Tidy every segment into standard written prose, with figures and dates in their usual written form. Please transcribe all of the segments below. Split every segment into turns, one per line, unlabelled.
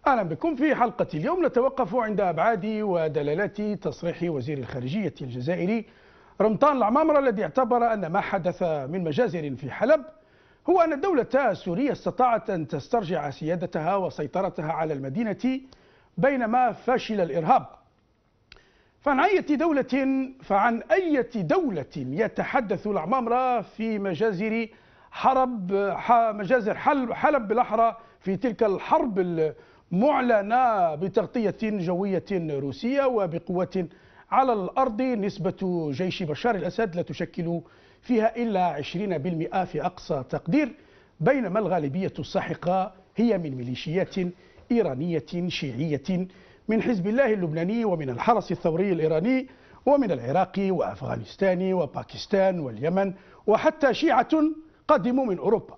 أهلا بكم. في حلقة اليوم نتوقف عند أبعاد ودلالات تصريح وزير الخارجية الجزائري رمضان العمامرة، الذي اعتبر أن ما حدث من مجازر في حلب هو أن الدولة السورية استطاعت أن تسترجع سيادتها وسيطرتها على المدينة بينما فشل الإرهاب. فعن أي دولة يتحدث العمامرة في مجازر حلب بالأحرى في تلك الحرب المعلنة بتغطية جوية روسية وبقوة على الأرض؟ نسبة جيش بشار الأسد لا تشكل فيها إلا 20% في أقصى تقدير، بينما الغالبية الساحقة هي من ميليشيات إيرانية شيعية من حزب الله اللبناني ومن الحرس الثوري الإيراني ومن العراق وأفغانستان وباكستان واليمن، وحتى شيعة قدموا من أوروبا.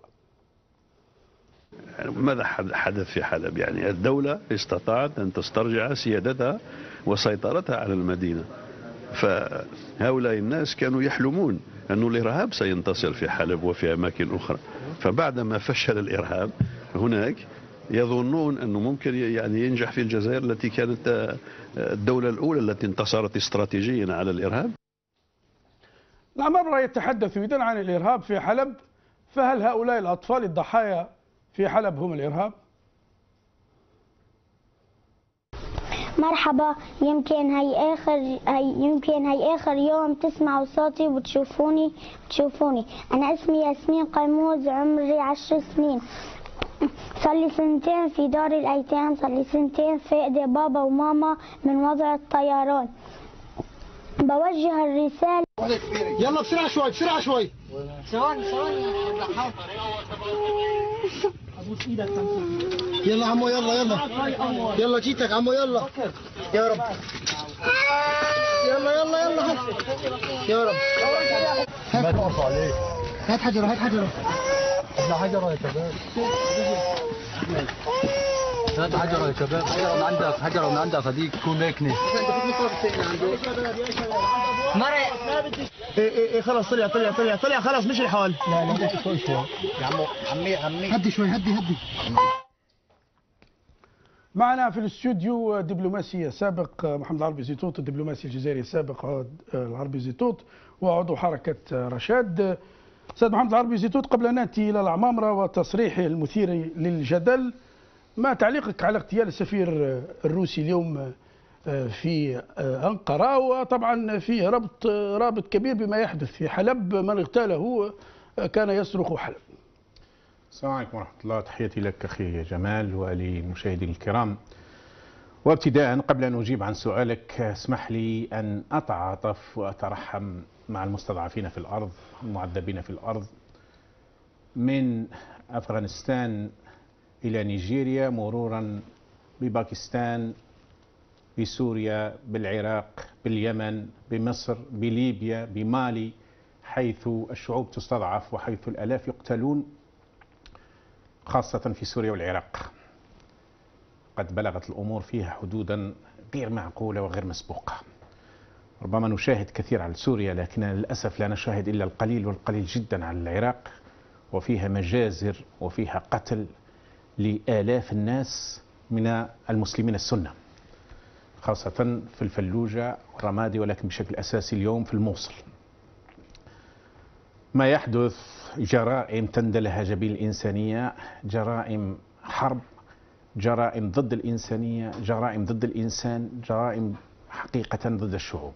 ماذا حدث في حلب؟ يعني الدولة استطاعت أن تسترجع سيادتها وسيطرتها على المدينة، فهؤلاء الناس كانوا يحلمون أن الإرهاب سينتصر في حلب وفي أماكن أخرى، فبعدما فشل الإرهاب هناك يظنون أنه ممكن يعني ينجح في الجزائر التي كانت الدولة الأولى التي انتصرت استراتيجيا على الإرهاب.
العمامرة يتحدث إذن عن الإرهاب في حلب، فهل هؤلاء الأطفال الضحايا في حلب هم الإرهاب؟
مرحبا، يمكن هي آخر يوم تسمعوا صوتي وتشوفوني. أنا اسمي ياسمين قيموز، عمري 10 سنين. صار لي سنتين في دار الأيتام، صار لي سنتين فاقدة بابا وماما من وضع الطيران. بوجه الرسالة.
يلا بسرعة شوي. ثواني. يلا عمو، يلا جيتك عمو، يلا يا رب، يلا يا رب. ما تقطع عليك. هات حجرة ابن حجرة يا شباب. هات حجرة يا شباب، حجرة من عندك هذيك تكون ماكنة. ايه خلاص، طلع خلاص، مش الحال. لا شوي يا عمي هدي شوي، هدي.
معنا في الاستوديو دبلوماسي سابق محمد العربي زيتوت، الدبلوماسي الجزائري السابق العربي زيتوت وعضو حركة رشاد. أستاذ محمد العربي زيتوت، قبل أن نأتي إلى العمامرة وتصريحه المثير للجدل، ما تعليقك على اغتيال السفير الروسي اليوم في أنقرة، وطبعا فيه رابط كبير بما يحدث في حلب؟ من اغتاله كان يصرخ حلب.
السلام عليكم ورحمة الله، تحياتي لك أخي جمال ولمشاهدي الكرام. وابتداء قبل أن أجيب عن سؤالك اسمح لي أن أتعاطف وأترحم مع المستضعفين في الأرض، المعذبين في الأرض، من أفغانستان إلى نيجيريا مرورا بباكستان، بسوريا، بالعراق، باليمن، بمصر، بليبيا، بمالي، حيث الشعوب تستضعف وحيث الآلاف يقتلون، خاصة في سوريا والعراق. قد بلغت الأمور فيها حدودا غير معقولة وغير مسبوقة. ربما نشاهد كثير على سوريا، لكن للأسف لا نشاهد إلا القليل والقليل جدا على العراق، وفيها مجازر وفيها قتل لآلاف الناس من المسلمين السنة، خاصة في الفلوجة والرمادي، ولكن بشكل أساسي اليوم في الموصل. ما يحدث جرائم تندلها جبين الإنسانية، جرائم حرب، جرائم ضد الإنسانية، جرائم ضد الإنسان، جرائم حقيقة ضد الشعوب.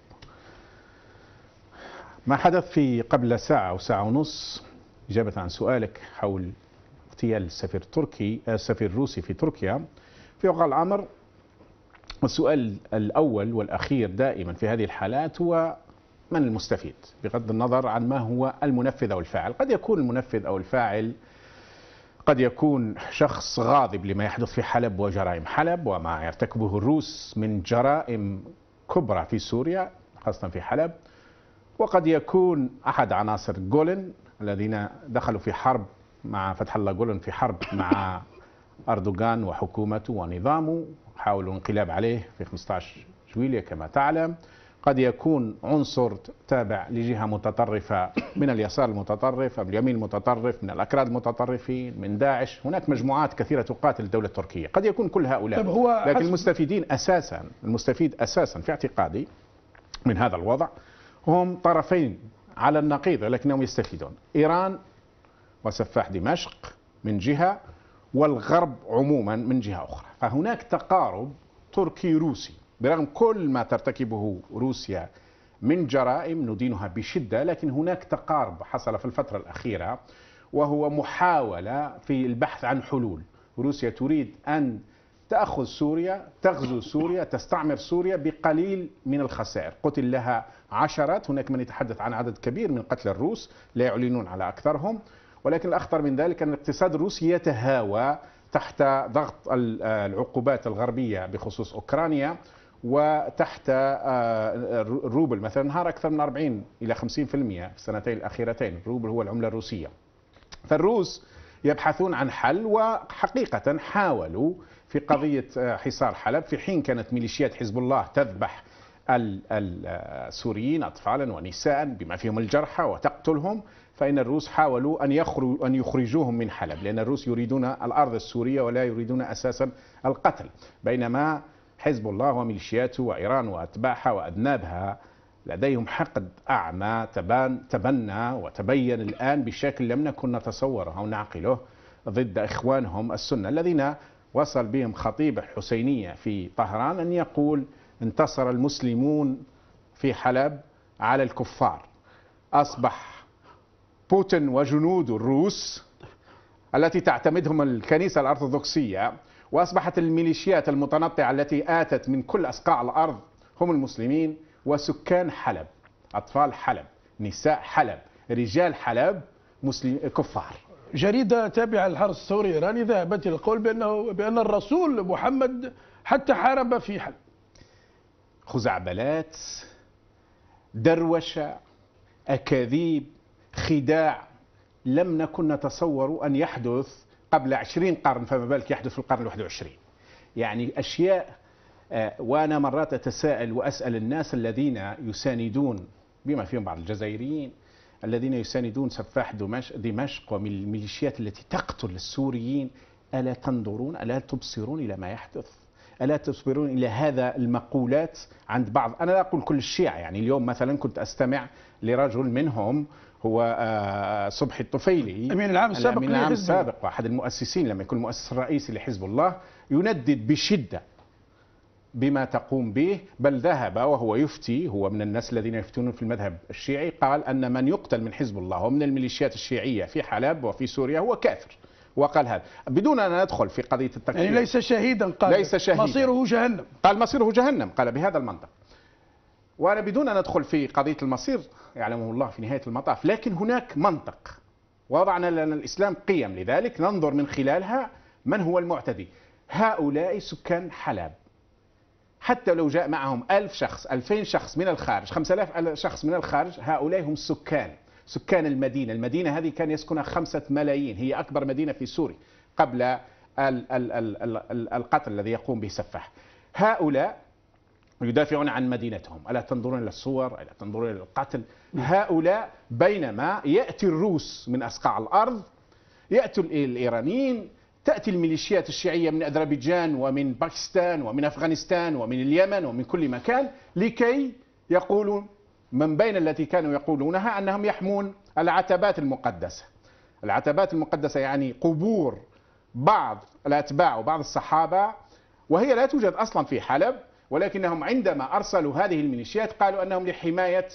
ما حدث في قبل ساعة أو ساعة ونص، إجابة عن سؤالك حول اغتيال السفير الروسي في تركيا في وقع الأمر، السؤال الأول والأخير دائما في هذه الحالات هو من المستفيد، بغض النظر عن ما هو المنفذ أو الفاعل. قد يكون المنفذ أو الفاعل قد يكون شخص غاضب لما يحدث في حلب وجرائم حلب وما يرتكبه الروس من جرائم كبرى في سوريا خاصة في حلب، وقد يكون أحد عناصر جولن الذين دخلوا في حرب مع فتح الله جولن، في حرب مع أردوغان وحكومته ونظامه، حاولوا الانقلاب عليه في 15 جويلية كما تعلم. قد يكون عنصر تابع لجهة متطرفة من اليسار المتطرف أو اليمين المتطرف، من الأكراد المتطرفين، من داعش. هناك مجموعات كثيرة تقاتل الدولة التركية، قد يكون كل هؤلاء. لكن المستفيد أساسا في اعتقادي من هذا الوضع هم طرفين على النقيض ولكنهم يستفيدون: إيران وسفاح دمشق من جهة، والغرب عموما من جهة أخرى. فهناك تقارب تركي روسي برغم كل ما ترتكبه روسيا من جرائم ندينها بشدة، لكن هناك تقارب حصل في الفترة الأخيرة، وهو محاولة في البحث عن حلول. روسيا تريد أن تأخذ سوريا، تغزو سوريا، تستعمر سوريا بقليل من الخسائر. قتل لها عشرات، هناك من يتحدث عن عدد كبير من قتل الروس لا يعلنون على أكثرهم. ولكن الأخطر من ذلك أن الاقتصاد الروسي يتهاوى تحت ضغط العقوبات الغربية بخصوص أوكرانيا، وتحت الروبل مثلا انهار أكثر من 40 إلى 50% في السنتين الأخيرتين. الروبل هو العملة الروسية. فالروس يبحثون عن حل، وحقيقة حاولوا في قضية حصار حلب، في حين كانت ميليشيات حزب الله تذبح السوريين أطفالا ونساء بما فيهم الجرحى وتقتلهم، فإن الروس حاولوا أن يخرجوهم من حلب، لأن الروس يريدون الأرض السورية ولا يريدون أساسا القتل، بينما حزب الله وميليشياته وإيران وأتباعها وأذنابها لديهم حقد أعمى تبنى وتبين الآن بشكل لم نكن نتصوره أو نعقله ضد إخوانهم السنة، الذين وصل بهم خطيب الحسينية في طهران أن يقول: انتصر المسلمون في حلب على الكفار. أصبح بوتين وجنود الروس التي تعتمدهم الكنيسة الأرثوذكسية، وأصبحت الميليشيات المتنطعة التي آتت من كل أصقاع الأرض هم المسلمين وسكان حلب، أطفال حلب، نساء حلب، رجال حلب، كفار.
جريدة تابعة للحرس الثوري الإيراني ذهبت إلى القول بأن الرسول محمد حتى حارب في حلب.
خزعبلات، دروشة، أكاذيب، خداع لم نكن نتصور أن يحدث قبل 20 قرن، فما بالك يحدث في القرن 21. يعني أشياء. وأنا مرات أتساءل وأسأل الناس الذين يساندون بما فيهم بعض الجزائريين الذين يساندون سفاح دمشق ومن الميليشيات التي تقتل السوريين: ألا تنظرون، ألا تبصرون إلى ما يحدث؟ ألا تبصرون إلى هذا المقولات عند بعض؟ أنا لا أقول كل الشيعة، يعني اليوم مثلا كنت أستمع لرجل منهم هو صبحي الطفيلي،
الأمين العام
السابق وأحد المؤسسين لما يكون المؤسس الرئيسي لحزب الله، يندد بشدة بما تقوم به، بل ذهب وهو يفتي، هو من الناس الذين يفتون في المذهب الشيعي، قال أن من يقتل من حزب الله ومن الميليشيات الشيعية في حلب وفي سوريا هو كافر. وقال هذا بدون أن ندخل في قضية التكفير،
يعني ليس شهيدا، قال
ليس شهيدا،
مصيره جهنم،
قال مصيره جهنم، قال بهذا المنطق. وأنا بدون أن ندخل في قضية المصير يعلمه الله في نهاية المطاف، لكن هناك منطق وضعنا لنا الإسلام قيم، لذلك ننظر من خلالها من هو المعتدي. هؤلاء سكان حلب، حتى لو جاء معهم 1000 شخص، 2000 شخص من الخارج، 5000 شخص من الخارج، هؤلاء هم سكان المدينة. المدينة هذه كان يسكنها 5 ملايين، هي أكبر مدينة في سوريا قبل القتل الذي يقوم به سفاح. هؤلاء يدافعون عن مدينتهم. ألا تنظرون إلى الصور؟ ألا تنظرون إلى القتل؟ هؤلاء بينما يأتي الروس من أصقاع الأرض، يأتي الإيرانيين، تأتي الميليشيات الشيعية من أذربيجان ومن باكستان ومن أفغانستان ومن اليمن ومن كل مكان، لكي يقولوا من بين التي كانوا يقولونها أنهم يحمون العتبات المقدسة. العتبات المقدسة يعني قبور بعض الأتباع وبعض الصحابة، وهي لا توجد أصلا في حلب، ولكنهم عندما أرسلوا هذه الميليشيات قالوا أنهم لحماية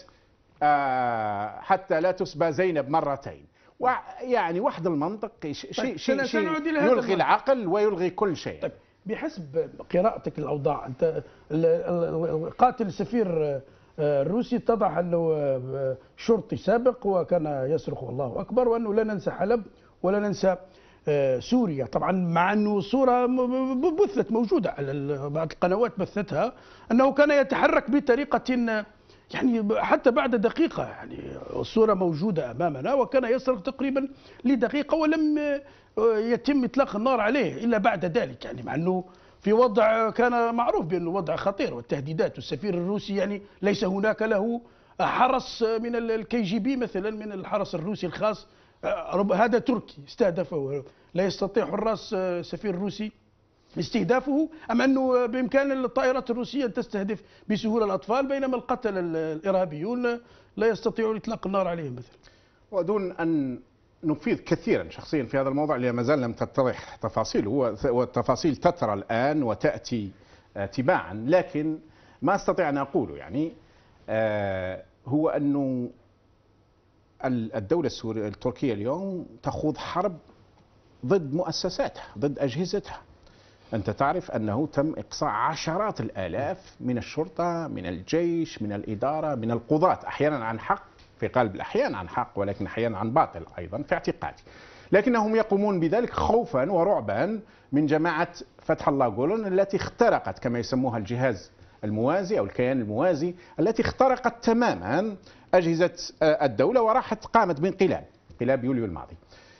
حتى لا تسبى زينب مرتين. ويعني وحد المنطق شيء يلغي العقل ويلغي كل شيء.
طيب، بحسب قراءتك الأوضاع، أنت قاتل السفير الروسي اتضح أنه شرطي سابق وكان يصرخ الله أكبر، وأنه لا ننسى حلب ولا ننسى سوريا. طبعا مع أنه صورة بثت موجودة على بعض القنوات بثتها، أنه كان يتحرك بطريقة يعني حتى بعد دقيقة، يعني الصورة موجودة أمامنا، وكان يصرخ تقريبا لدقيقة ولم يتم إطلاق النار عليه إلا بعد ذلك، يعني مع أنه في وضع كان معروف بأنه وضع خطير والتهديدات، والسفير الروسي يعني ليس هناك له حرس من الكي جي بي مثلا، من الحرس الروسي الخاص، هذا تركي استهدفه، لا يستطيع حراس السفير الروسي استهدافه، أم أنه بإمكان الطائرات الروسية أن تستهدف بسهولة الأطفال، بينما القتلة الإرهابيون لا يستطيعون إطلاق النار عليهم مثلا.
ودون أن نفيد كثيرا شخصيا في هذا الموضوع اللي ما زال لم تتضح تفاصيله، والتفاصيل تترى الآن وتأتي تباعا، لكن ما أستطيع أن أقوله يعني هو أنه الدولة التركية اليوم تخوض حرب ضد مؤسساتها، ضد أجهزتها. أنت تعرف أنه تم إقصاء عشرات الآلاف من الشرطة، من الجيش، من الإدارة، من القضاة، أحيانا عن حق، في قلب الأحيان عن حق، ولكن أحيانا عن باطل أيضا في اعتقادي، لكنهم يقومون بذلك خوفا ورعبا من جماعة فتح الله جولن التي اخترقت كما يسموها الجهاز الموازي أو الكيان الموازي، التي اخترقت تماما أجهزة الدولة وراحت قامت بانقلاب يوليو الماضي.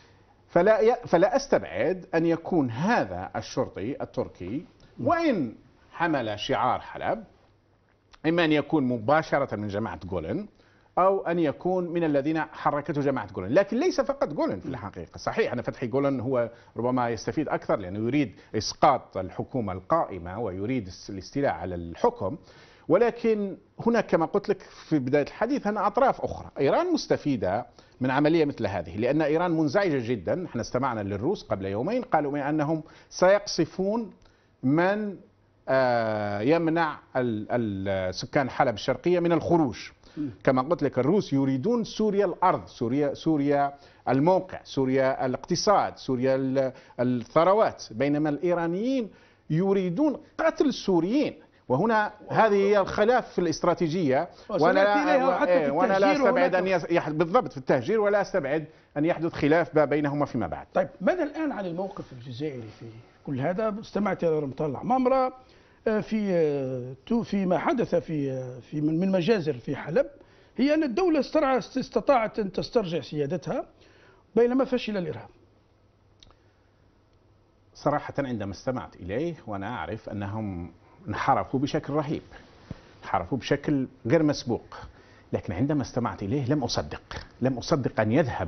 فلا أستبعد أن يكون هذا الشرطي التركي وإن حمل شعار حلب إما أن يكون مباشرة من جماعة جولن أو أن يكون من الذين حركته جماعة جولن، لكن ليس فقط جولن في الحقيقة. صحيح أن فتحي جولن هو ربما يستفيد أكثر لأنه يريد إسقاط الحكومة القائمة ويريد الاستيلاء على الحكم، ولكن هناك كما قلت لك في بداية الحديث هنا أطراف أخرى. إيران مستفيدة من عملية مثل هذه، لأن إيران منزعجة جدا. احنا استمعنا للروس قبل يومين قالوا أنهم سيقصفون من يمنع سكان حلب الشرقية من الخروج. كما قلت لك الروس يريدون سوريا الأرض، سوريا الموقع، سوريا الاقتصاد، سوريا الثروات، بينما الإيرانيين يريدون قتل السوريين. وهنا هذه هي الخلاف في الاستراتيجية، وأنا لا أستبعد أن يحدث بالضبط في التهجير، ولا أستبعد أن يحدث خلاف بينهما فيما بعد.
طيب ماذا الآن عن الموقف الجزائري في كل هذا؟ استمعت إلى رمضان عمامرة في ما حدث في من مجازر في حلب، هي أن الدولة استطاعت أن تسترجع سيادتها بينما فشل الإرهاب.
صراحة عندما استمعت إليه وأنا أعرف أنهم انحرفوا بشكل رهيب، انحرفوا بشكل غير مسبوق، لكن عندما استمعت إليه لم أصدق أن يذهب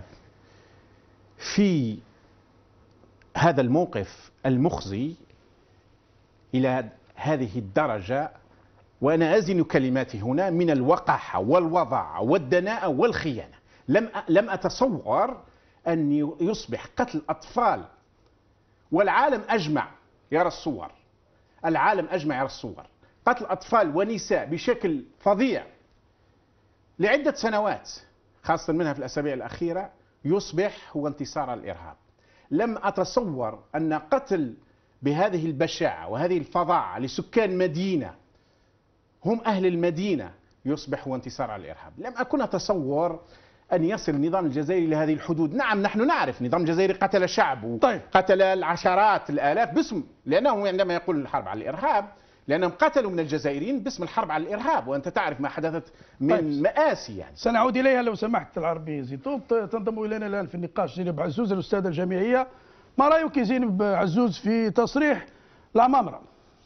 في هذا الموقف المخزي إلى هذه الدرجة. وأنا أزن كلماتي هنا من الوقاحة والوضع والدناءة والخيانة. لم أتصور أن يصبح قتل أطفال، والعالم أجمع يرى الصور، العالم أجمع يرى الصور، قتل أطفال ونساء بشكل فظيع لعدة سنوات، خاصة منها في الأسابيع الأخيرة، يصبح هو انتصار الإرهاب. لم أتصور أن قتل بهذه البشاعة وهذه الفظاعة لسكان مدينة هم أهل المدينة يصبح هو انتصار على الإرهاب. لم أكن أتصور أن يصل النظام الجزائري لهذه الحدود. نعم نحن نعرف النظام الجزائري قتل شعب وقتل العشرات الآلاف باسم، لأنه عندما يقول الحرب على الإرهاب لأنهم قتلوا من الجزائريين باسم الحرب على الإرهاب، وأنت تعرف ما حدثت من مآسي يعني.
سنعود إليها لو سمحت. العربي زيتون تنضم إلينا الآن في النقاش زينب عزوز الأستاذة الجامعية. ما رأيك زينب عزوز في تصريح العمامرة؟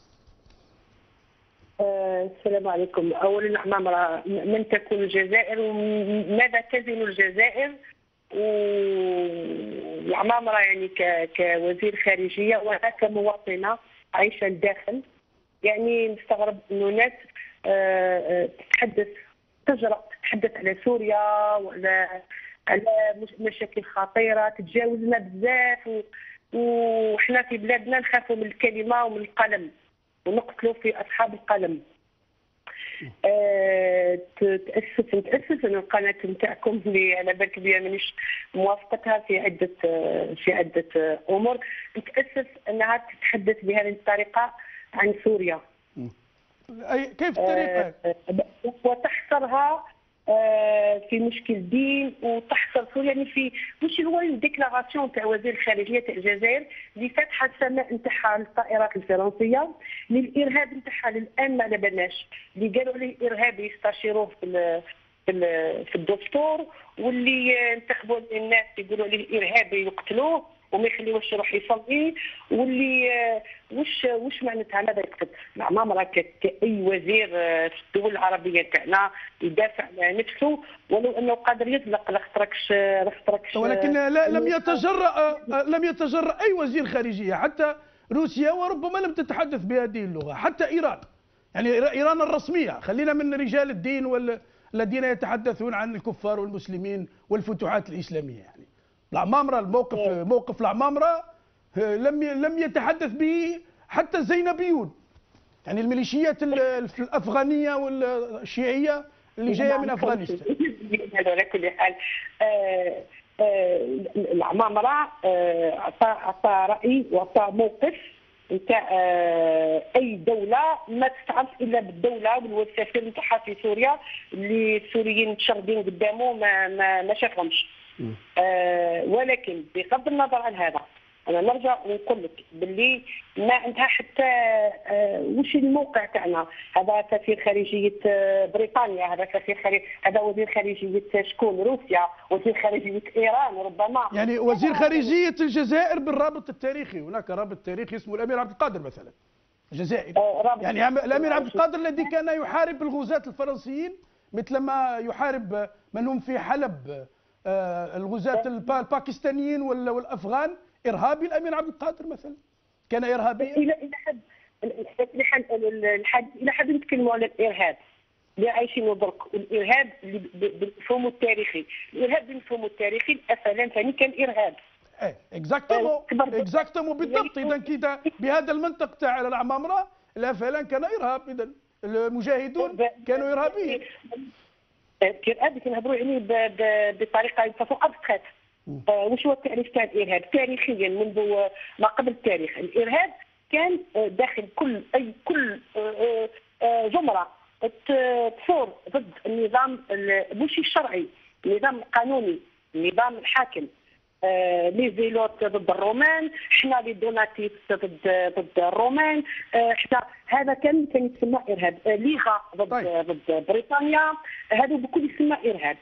السلام عليكم. اولا العمامرة من تكون الجزائر وماذا تزن الجزائر؟ والعمامرة يعني كوزير خارجية وانا كمواطنة عايشة الداخل، يعني نستغرب انه ناس تتحدث على سوريا وعلى مشاكل خطيرة تتجاوزنا بزاف، وحنا في بلادنا نخافوا من الكلمة ومن القلم ونقتلوا في أصحاب القلم. نتأسف أن القناة نتاعكم اللي على بالك بها مانيش موافقتها في عدة أمور، نتأسف أنها تتحدث بهذه الطريقة عن سوريا.
كيف الطريقة؟
وتحصرها في مشكل دين، وتحصل سوريا يعني في مش هو الديكلاراسيون تاع وزير الخارجيه تاع الجزائر اللي فاتحه السماء نتاعها للطائرات الفرنسيه، للارهاب نتاعها للان ما على بالناش، اللي قالوا عليه ارهابي يستشيروه في الدستور، واللي انتخبوا الناس يقولوا عليه ارهابي يقتلوه، وما يخليوش يروح يصلي، واللي واش معناتها ماذا يقصد؟ العمامره كاي وزير في الدول العربيه تاعنا يدافع على نفسه، ولو انه قادر يطلق لاختركش
ولكن لم يتجرأ اي وزير خارجيه، حتى روسيا وربما لم تتحدث بهذه اللغه، حتى ايران، يعني ايران الرسميه، خلينا من رجال الدين الذين يتحدثون عن الكفار والمسلمين والفتوحات الاسلاميه. يعني العمامره، موقف العمامره لم يتحدث به حتى الزينبيون، يعني الميليشيات الافغانيه والشيعيه اللي جايه من افغانستان.
على كل حال العمامره اعطى راي واعطى موقف نتاع اي دوله ما تتعرف الا بالدوله والسفير نتاعها في سوريا اللي السوريين متشردين قدامه ما شافهمش. ولكن بغض النظر عن هذا انا نرجع ونقول لك باللي ما عندها حتى وش الموقع تاعنا. هذا سفير خارجيه بريطانيا، هذا وزير خارجيه شكون؟ روسيا، وزير خارجيه ايران ربما،
يعني وزير خارجيه الجزائر بالرابط التاريخي، هناك رابط تاريخي اسمه الامير عبد القادر مثلا الجزائري، يعني الامير عبد القادر الذي كان يحارب الغزاة الفرنسيين مثلما يحارب من هم في حلب الغزاة الباكستانيين والافغان. ارهابي الامير عبد القادر مثلا كان ارهابيا.
الى حد نتكلموا على الارهاب اللي عايشين درك، والارهاب اللي بمفهومه التاريخي، الارهاب بمفهومه التاريخي الافلام ثاني كان ارهاب.
اكزاكتومون بالضبط. اذا كذا بهذا المنطق تاع العمامره الافلام كان ارهاب، اذا المجاهدون كانوا ارهابيين.
الارهاب كنهضروا يعني بطريقه فوق ابستراكت. وش هو التعريف تاع الارهاب؟ تاريخيا منذ ما قبل التاريخ، الارهاب كان داخل كل زمره تثور ضد النظام مش الشرعي، النظام القانوني، النظام الحاكم. لي زيلوت ضد الرومان، احنا لي دوناتيس ضد الرومان، احنا هذا كان يتسمى ارهاب. ليغا ضد بريطانيا، هذا بكل يسمى ارهاب.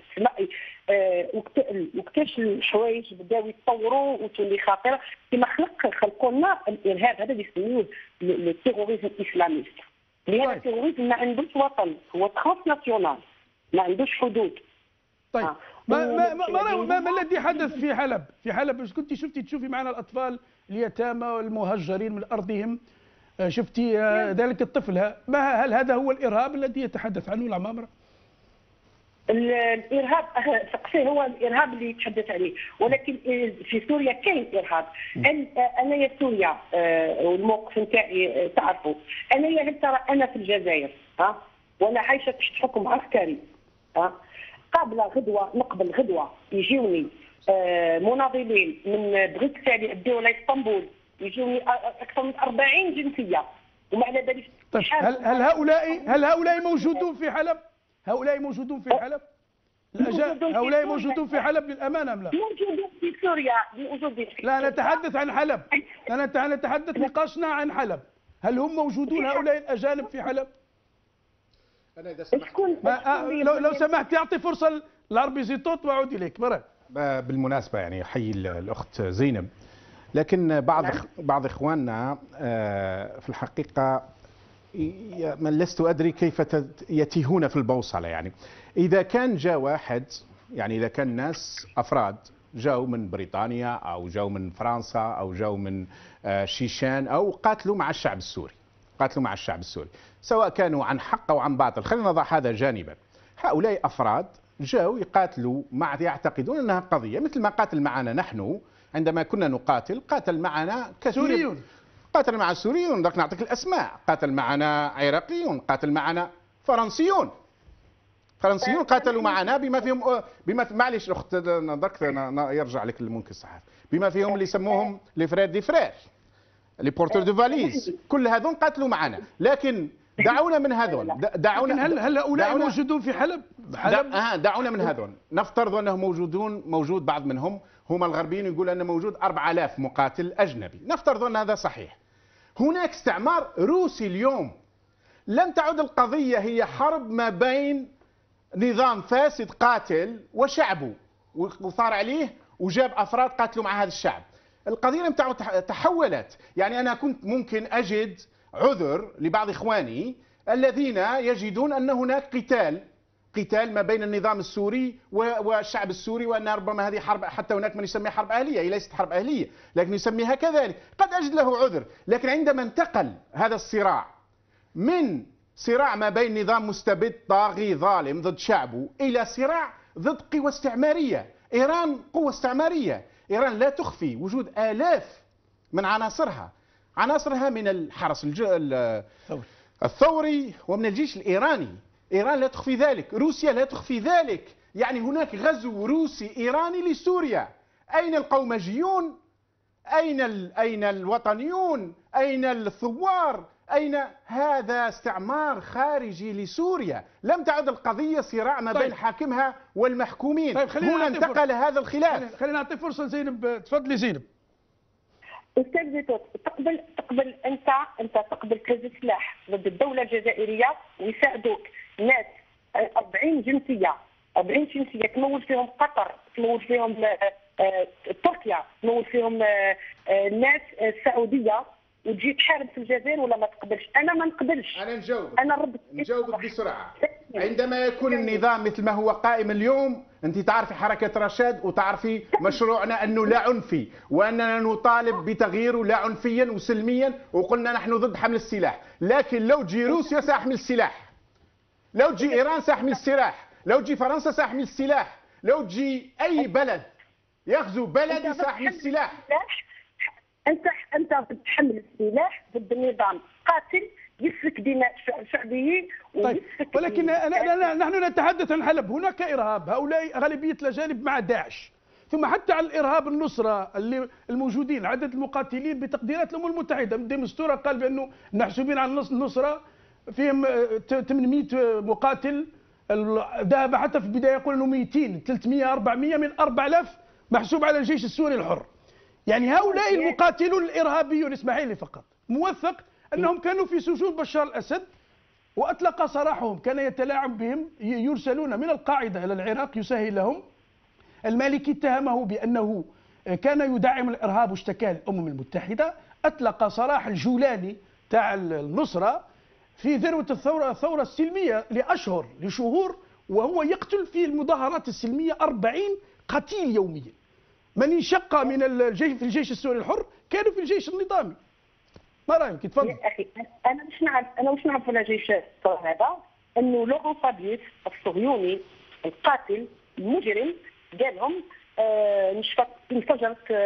وقتاش الحوايج بداو يتطوروا وتولي خطيره كما خلقوا لنا الارهاب هذا اللي يسموه التيروريزم الاسلاميست. لهذا التيروريزم ما عندوش وطن، هو تخاص ناسيونال، ما عندوش حدود.
طيب ما الذي حدث في حلب؟ في حلب ايش كنت تشوفي معنا الاطفال اليتامى والمهجرين من ارضهم، شفتي ذلك الطفل، هل هذا هو الارهاب الذي يتحدث عنه العمامره؟
الارهاب سقسي هو الارهاب اللي يتحدث عليه، ولكن في سوريا كاين ارهاب. انايا سوريا والموقف نتاعي تعرفوا، انايا هل ترى انا في الجزائر وانا عايشه تحت حكم عسكري نقبل غدوه يجيوني مناضلين من بروكسل يديو لاسطنبول، يجوني اكثر من 40 جنسيه وما على ذلك.
طيب هل هؤلاء موجودون في حلب؟ هؤلاء موجودون في حلب؟ هؤلاء موجودون في حلب للامانه ام لا؟
موجودون في سوريا، موجودين في
لا نتحدث عن حلب، نتحدث نقاشنا عن حلب. هل هم موجودون هؤلاء الاجانب في حلب؟
أنا إذا سمحت
لو سمحت يعطي فرصة للعربي زيتوت وأعود إليك مرة.
بالمناسبة يعني حي الأخت زينب، لكن بعض إخواننا في الحقيقة من لست أدري كيف يتيهون في البوصلة. يعني إذا كان جاء واحد، يعني إذا كان ناس أفراد جاءوا من بريطانيا أو جاءوا من فرنسا أو جاءوا من شيشان أو قاتلوا مع الشعب السوري، سواء كانوا عن حق أو عن باطل، خلينا نضع هذا جانبا. هؤلاء أفراد جاءوا يقاتلوا مع يعتقدون أنها قضية، مثل ما قاتل معنا نحن عندما كنا نقاتل، قاتل معنا كثير
سوريون،
قاتل مع السوريون، بدك نعطيك الأسماء، قاتل معنا عراقيون، قاتل معنا فرنسيون قاتلوا معنا بما معلش أخت نذكرت يرجع لك المنكر الصحافي، بما فيهم اللي يسموهم لي فرير دي فرير، لي بورتور دو فاليز، كل هذول قاتلوا معنا. لكن دعونا من هذول،
هل هؤلاء موجودون في حلب؟
دعونا من هذول، نفترض انهم موجود بعض منهم، هم الغربيين يقول ان موجود 4000 مقاتل اجنبي، نفترض ان هذا صحيح. هناك استعمار روسي اليوم، لم تعد القضيه هي حرب ما بين نظام فاسد قاتل وشعبه وصار عليه وجاب افراد قاتلوا مع هذا الشعب. القضية نتاعو تحولت. يعني أنا كنت ممكن أجد عذر لبعض إخواني الذين يجدون أن هناك قتال ما بين النظام السوري والشعب السوري، وأن ربما هذه حرب، حتى هناك من يسميها حرب أهلية، هي ليست حرب أهلية لكن يسميها كذلك، قد أجد له عذر. لكن عندما انتقل هذا الصراع من صراع ما بين نظام مستبد طاغي ظالم ضد شعبه إلى صراع ضد قوى استعمارية، إيران قوة استعمارية، إيران لا تخفي وجود آلاف من عناصرها من الحرس الثوري ومن الجيش الإيراني. إيران لا تخفي ذلك، روسيا لا تخفي ذلك. يعني هناك غزو روسي إيراني لسوريا. أين القومجيون؟ أين الوطنيون؟ أين الثوار؟ أين هذا استعمار خارجي لسوريا؟ لم تعد القضية صراع ما بين حاكمها والمحكومين. هنا انتقل هذا الخلاف.
خلينا نعطي فرصة زينب. تفضلي زينب.
استاذ زيتوت، تقبل انت تقبل كرز سلاح ضد الدوله الجزائريه ويساعدوك ناس 40 جنسيه تمول فيهم قطر، تمول فيهم تركيا، تمول فيهم الناس السعوديه، وتجي تحارب في الجزائر، ولا ما تقبلش؟ انا ما نقبلش.
انا نجاوبك بسرعه. عندما يكون النظام مثل ما هو قائم اليوم، انت تعرفي حركه رشاد وتعرفي مشروعنا انه لا عنفي، واننا نطالب بتغييره لا عنفيا وسلميا، وقلنا نحن ضد حمل السلاح. لكن لو تجي روسيا ساحمل السلاح، لو تجي ايران ساحمل السلاح، لو تجي فرنسا ساحمل السلاح، لو تجي اي بلد يغزو بلدي ساحمل السلاح.
انت تحمل السلاح ضد النظام قاتل يسفك دماء شعبيين.
طيب، ولكن نحن نتحدث عن حلب. هناك إرهاب، هؤلاء غالبية الأجانب مع داعش، ثم حتى على الإرهاب النصرة اللي الموجودين، عدد المقاتلين بتقديرات الأمم المتحدة من ديمستورا قال بأنه محسوبين على النصرة فيهم 800 مقاتل، ذهب حتى في البداية يقول أنه 200 300 400 من 4000 محسوب على الجيش السوري الحر. يعني هؤلاء المقاتلون الإرهابيون، اسمحي لي فقط، موثق أنهم كانوا في سجون بشار الأسد وأطلق سراحهم، كان يتلاعب بهم، يرسلون من القاعدة إلى العراق يسهل لهم. المالكي اتهمه بأنه كان يدعم الإرهاب واشتكى الأمم المتحدة. أطلق سراح الجولاني تاع النصرة في ذروة الثورة السلمية لشهور، وهو يقتل في المظاهرات السلمية 40 قتيل يوميا. من انشق من الجيش في الجيش السوري الحر كانوا في الجيش النظامي. ما رايك؟ تفضل.
يا اخي انا مش نعرف على جيش هذا انه لورون فابيوس الصهيوني القاتل المجرم قال لهم انفجرت،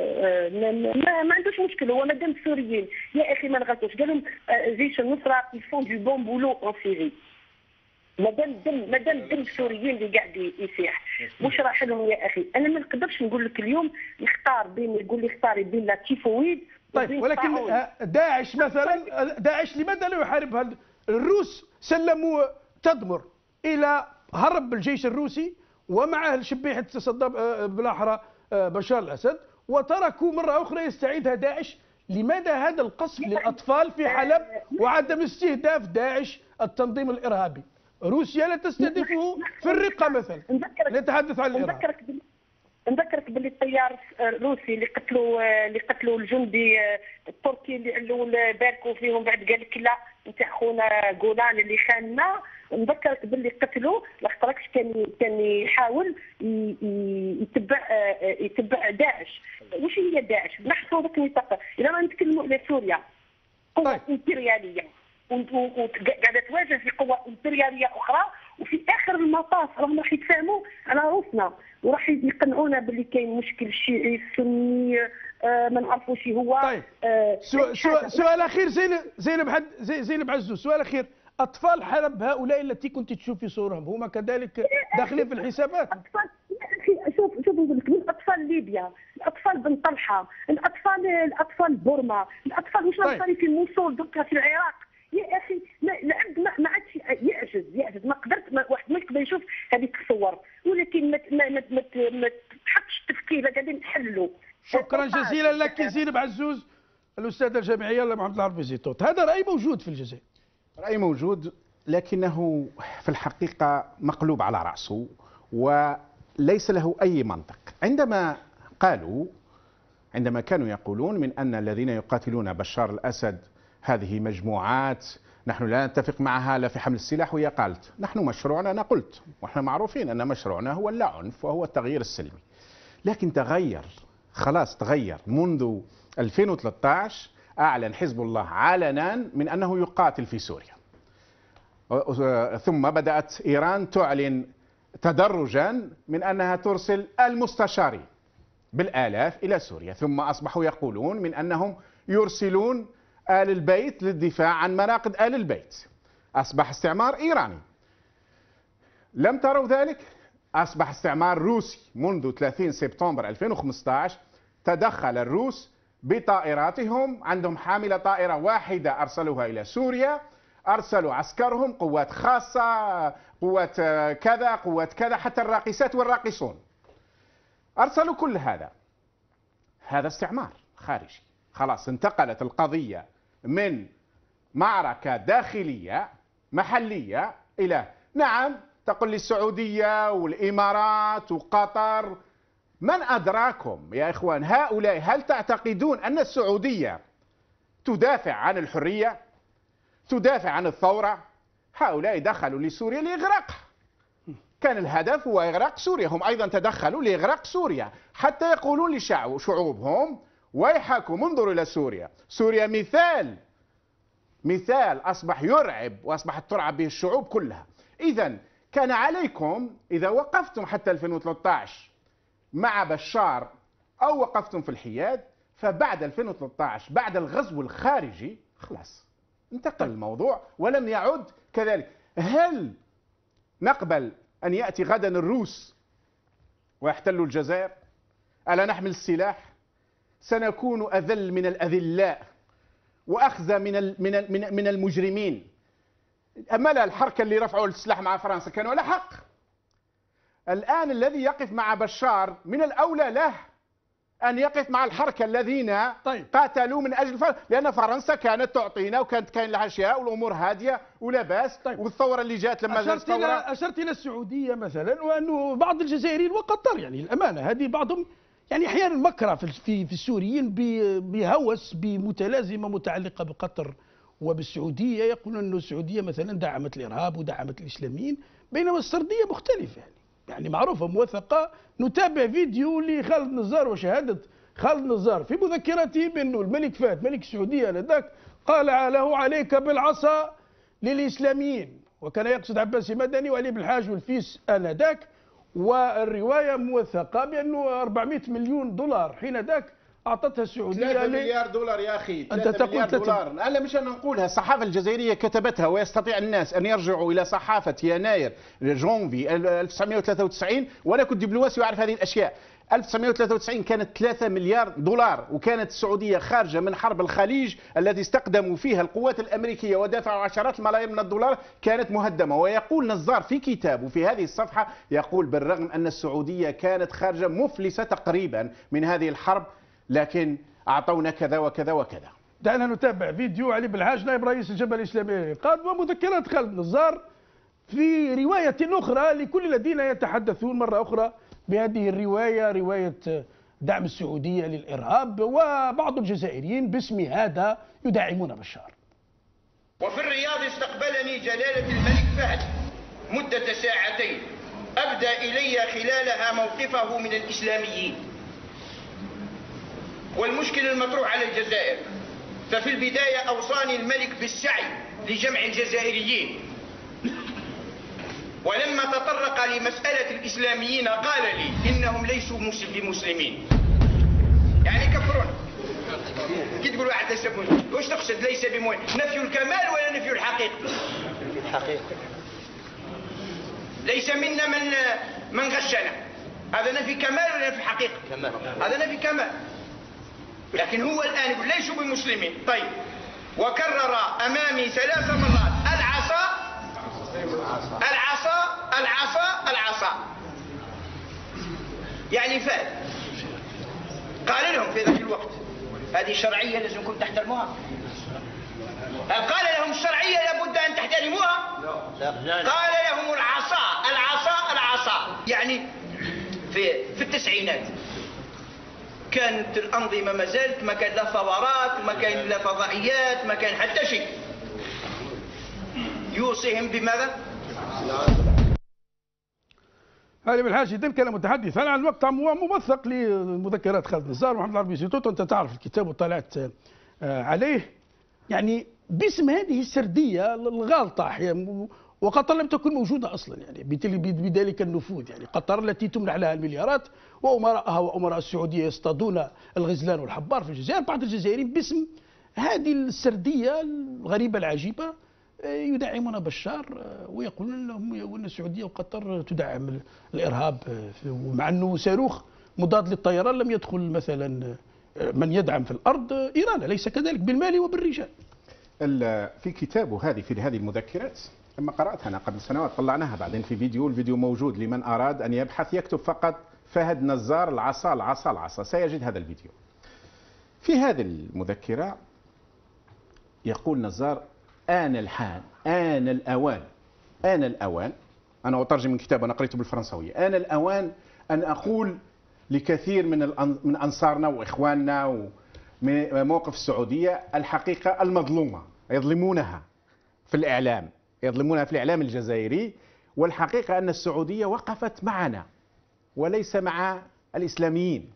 ما عندوش مشكل، هو مادام سوريين. يا اخي ما نغلطوش، قال لهم جيش النصره يفون دو بون بولو اون سيري. مادام الدم السوريين اللي قاعد يسيح، مش راح لهم. يا اخي انا ما نقدرش نقول لك اليوم نختار بين، يقول لي اختاري بين لا تيفويد.
طيب، ولكن داعش مثلا، داعش لماذا لا يحاربها؟ الروس سلموا تدمر الى هرب الجيش الروسي ومعه شبيحه صدام بالاحرى بشار الاسد، وتركوا مره اخرى يستعيدها داعش. لماذا هذا القصف للاطفال في حلب وعدم استهداف داعش التنظيم الارهابي؟ روسيا لا تستهدفه في الرقه مثلا. نتحدث عن الارهاب.
نذكرك باللي الطيار الروسي اللي قتلوا الجندي التركي اللي باركوا فيهم، بعد قال لك لا نتاع خونا جولان اللي خاننا. نذكرك باللي قتلوه لاخاطش كان يحاول يتبع داعش. وش هي داعش؟ نحصروا ذاك النطاق. اذا ما نتكلموا على سوريا قوه امبرياليه وقاعده تواجه في قوى امبرياليه اخرى، وفي اخر المطاف راهم راح يتفاهموا على روسنا وراح يقنعونا باللي كاين مشكل شيعي سني ما نعرفوش هو.
طيب، سؤال اخير زينب عزوز، سؤال اخير. اطفال حلب هؤلاء التي كنت تشوفي صورهم هم كذلك داخلين في الحسابات؟
اطفال شوف نقول لك، من اطفال ليبيا، الاطفال بن طلحه، الاطفال بورما، الاطفال مش الاطفال في موصول دوكا في العراق. يا اخي العبد ما عادش يعجز. ما قدرت واحد ما يقدر يشوف هذيك الصور، ولكن ما تحطش التفكير قاعدين نحلوا.
شكرا جزيلا لك زينب عزوز، الاستاذه الجامعيه الله محمد العربي زيتوت. هذا راي موجود في الجزائر،
راي موجود، لكنه في الحقيقه مقلوب على راسه وليس له اي منطق. عندما قالوا عندما كانوا يقولون من أن الذين يقاتلون بشار الأسد هذه مجموعات نحن لا نتفق معها لا في حمل السلاح، وهي قالت نحن مشروعنا، أنا قلت ونحن معروفين أن مشروعنا هو اللا عنف وهو التغيير السلمي. لكن تغير، خلاص تغير. منذ 2013 أعلن حزب الله علنا من أنه يقاتل في سوريا، ثم بدأت إيران تعلن تدرجا من أنها ترسل المستشارين بالآلاف إلى سوريا، ثم أصبحوا يقولون من أنهم يرسلون آل البيت للدفاع عن مناقد آل البيت. أصبح استعمار إيراني. لم تروا ذلك؟ أصبح استعمار روسي. منذ 30 سبتمبر 2015 تدخل الروس بطائراتهم، عندهم حاملة طائرة واحدة أرسلوها إلى سوريا، أرسلوا عسكرهم، قوات خاصة، قوات كذا، قوات كذا، حتى الراقصات والراقصون أرسلوا كل هذا. هذا استعمار خارجي. خلاص انتقلت القضية من معركة داخلية محلية إلى نعم تقول لي السعودية والإمارات وقطر. من أدراكم يا إخوان هؤلاء؟ هل تعتقدون أن السعودية تدافع عن الحرية؟ تدافع عن الثورة؟ هؤلاء دخلوا لسوريا لإغراقها. كان الهدف هو إغراق سوريا. هم أيضا تدخلوا لإغراق سوريا حتى يقولون لشعوبهم ويحكم انظروا إلى سوريا. سوريا مثال أصبح يرعب وأصبحت ترعب به الشعوب كلها. إذا كان عليكم إذا وقفتم حتى 2013 مع بشار أو وقفتم في الحياد، فبعد 2013 بعد الغزو الخارجي خلاص انتقل الموضوع ولم يعد كذلك. هل نقبل أن يأتي غدا الروس ويحتلوا الجزائر؟ ألا نحمل السلاح؟ سنكون أذل من الأذلاء وأخزى من المجرمين. أما لا الحركة اللي رفعوا السلاح مع فرنسا كانوا على حق. الآن الذي يقف مع بشار من الأولى له أن يقف مع الحركة الذين قاتلوا من أجل فرنسا، لأن فرنسا كانت تعطينا وكانت كاين لها أشياء والأمور هادية ولا بأس. والثورة اللي جات لما جات الثورة
أشرت إلى السعودية مثلا، وأنه بعض الجزائريين وقطر يعني الأمانة هذه بعضهم يعني أحيانا مكره في السوريين بهوس بمتلازمة متعلقة بقطر وبالسعودية، يقولون أن السعودية مثلا دعمت الإرهاب ودعمت الإسلاميين، بينما السردية مختلفة يعني معروفة موثقة. نتابع فيديو لخالد نزار وشهادة خالد نزار في مذكرته بأنه الملك فهد ملك السعودية آنذاك قال له عليك بالعصا للإسلاميين، وكان يقصد عباسي مدني وعلي بالحاج والفيس آنذاك. والرواية موثقة بأنه 400 مليون دولار حين ذاك أعطتها السعودية
3 مليار دولار يا أخي.
أنت تقول
دولار. أنا مش أنا نقولها، الصحافة الجزائرية كتبتها، ويستطيع الناس أن يرجعوا إلى صحافة يناير جونفي 1993، وأنا كنت دبلوماسي وأعرف هذه الأشياء. 1993 كانت 3 مليار دولار، وكانت السعودية خارجة من حرب الخليج التي استقدموا فيها القوات الأمريكية ودفعوا عشرات الملايين من الدولار، كانت مهدمة. ويقول نزار في كتابه في هذه الصفحة، يقول بالرغم أن السعودية كانت خارجة مفلسة تقريبا من هذه الحرب، لكن أعطونا كذا وكذا وكذا.
دعنا نتابع فيديو علي بالحاج نائب رئيس الجبهة الإسلامية قاد ومذكرات خالد نزار في رواية أخرى لكل الذين يتحدثون مرة أخرى بهذه الرواية، رواية دعم السعودية للإرهاب، وبعض الجزائريين باسم هذا يدعمون بشار.
وفي الرياض استقبلني جلالة الملك فهد مدة ساعتين أبدى إلي خلالها موقفه من الإسلاميين والمشكل المطروح على الجزائر. ففي البداية أوصاني الملك بالسعي لجمع الجزائريين، ولما تطرق لمسألة الإسلاميين قال لي إنهم ليسوا بمسلمين، يعني كفرون. كي تقول واحد ليس بمسلم واش تقصد؟ ليس بمسلم نفي الكمال ولا نفي الحقيقة؟ الحقيقة. ليس منا من غشنا، هذا نفي كمال ولا نفي حقيقة؟ كمال. هذا نفي كمال. لكن هو الآن يقول ليسوا بمسلمين. طيب، وكرر أمامي 3 مرات العصا العصا العصا العصا، يعني فات. قال لهم في ذاك الوقت هذه شرعية لازمكم تحترموها. قال لهم الشرعية لابد أن تحترموها. قال لهم العصا العصا العصا، يعني في التسعينات كانت الأنظمة ما زالت، ما كان لا ثورات، ما كان لا فضائيات، ما كان حتى شيء. يوصيهم بماذا؟
هذه بالحاجة تلك متحدثا عن المقطع موثق لمذكرات خالد نزار ومحمد العربي زيتوت، وانت تعرف الكتاب وطلعت عليه، يعني باسم هذه السرديه الغالطه، وقطر لم تكن موجوده اصلا يعني بذلك النفوذ، يعني قطر التي تمنح لها المليارات وامراءها وامراء السعوديه يصطادون الغزلان والحبار في الجزائر، بعض الجزائريين باسم هذه السرديه الغريبه العجيبه يدعمون بشار ويقولون لهم ان السعوديه وقطر تدعم الارهاب، ومع انه صاروخ مضاد للطيران لم يدخل مثلا من يدعم في الارض ايران، ليس كذلك بالمال وبالرجال.
في كتابه في هذه المذكرات لما قراتها انا قبل سنوات طلعناها بعدين في فيديو، الفيديو موجود لمن اراد ان يبحث يكتب فقط فهد نزار العصا العصا العصا سيجد هذا الفيديو. في هذه المذكره يقول نزار: آن الحان، آن الأوان، آن الأوان، أنا أترجم من كتاب أنا قريته بالفرنسوية، آن الأوان أن أقول لكثير من أنصارنا وإخواننا ومن موقف السعودية الحقيقة المظلومة، يظلمونها في الإعلام، يظلمونها في الإعلام الجزائري، والحقيقة أن السعودية وقفت معنا وليس مع الإسلاميين.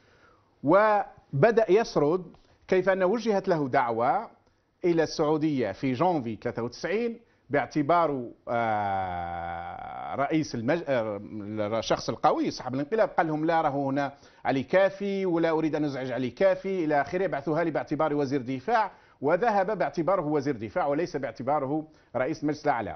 وبدأ يسرد كيف أن وجهت له دعوة إلى السعودية في جانفي 93 باعتباره رئيس الشخص القوي صاحب الانقلاب، قال لهم لا راه هنا علي كافي ولا أريد أن أزعج علي كافي إلى آخره، بعثوها لي باعتباره وزير دفاع، وذهب باعتباره وزير دفاع وليس باعتباره رئيس مجلس الأعلى.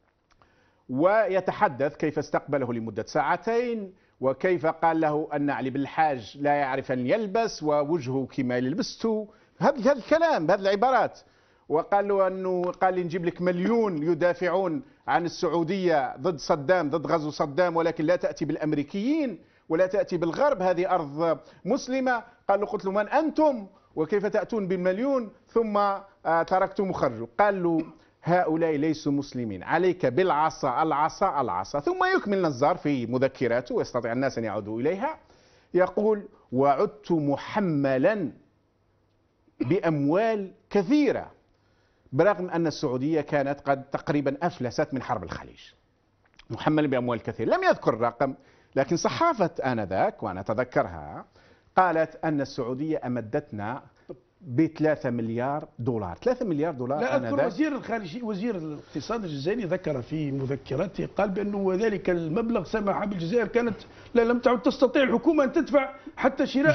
ويتحدث كيف استقبله لمدة ساعتين، وكيف قال له أن علي بالحاج لا يعرف أن يلبس ووجهه كما لبسته، هذا الكلام بهذه العبارات. وقال له أنه قال لي نجيب لك مليون يدافعون عن السعودية ضد صدام، ضد غزو صدام، ولكن لا تأتي بالأمريكيين ولا تأتي بالغرب، هذه أرض مسلمة. قال له قلت له من أنتم وكيف تأتون بالمليون ثم تركتم وخرجوا؟ قال له هؤلاء ليسوا مسلمين، عليك بالعصا العصا العصا. ثم يكمل نزار في مذكراته ويستطيع الناس أن يعودوا إليها، يقول وعدت محملا بأموال كثيرة، برغم أن السعودية كانت قد تقريبا أفلست من حرب الخليج، محمل بأموال كثيرة. لم يذكر الرقم، لكن صحافة آنذاك وأنا أتذكرها قالت أن السعودية أمدتنا ب3 مليار دولار. 3 مليار دولار.
لا أذكر وزير الخارجية وزير الاقتصاد الجزائري ذكر في مذكرته قال بأنه ذلك المبلغ سمح بالجزائر كانت لم تعد تستطيع الحكومة أن تدفع حتى شراء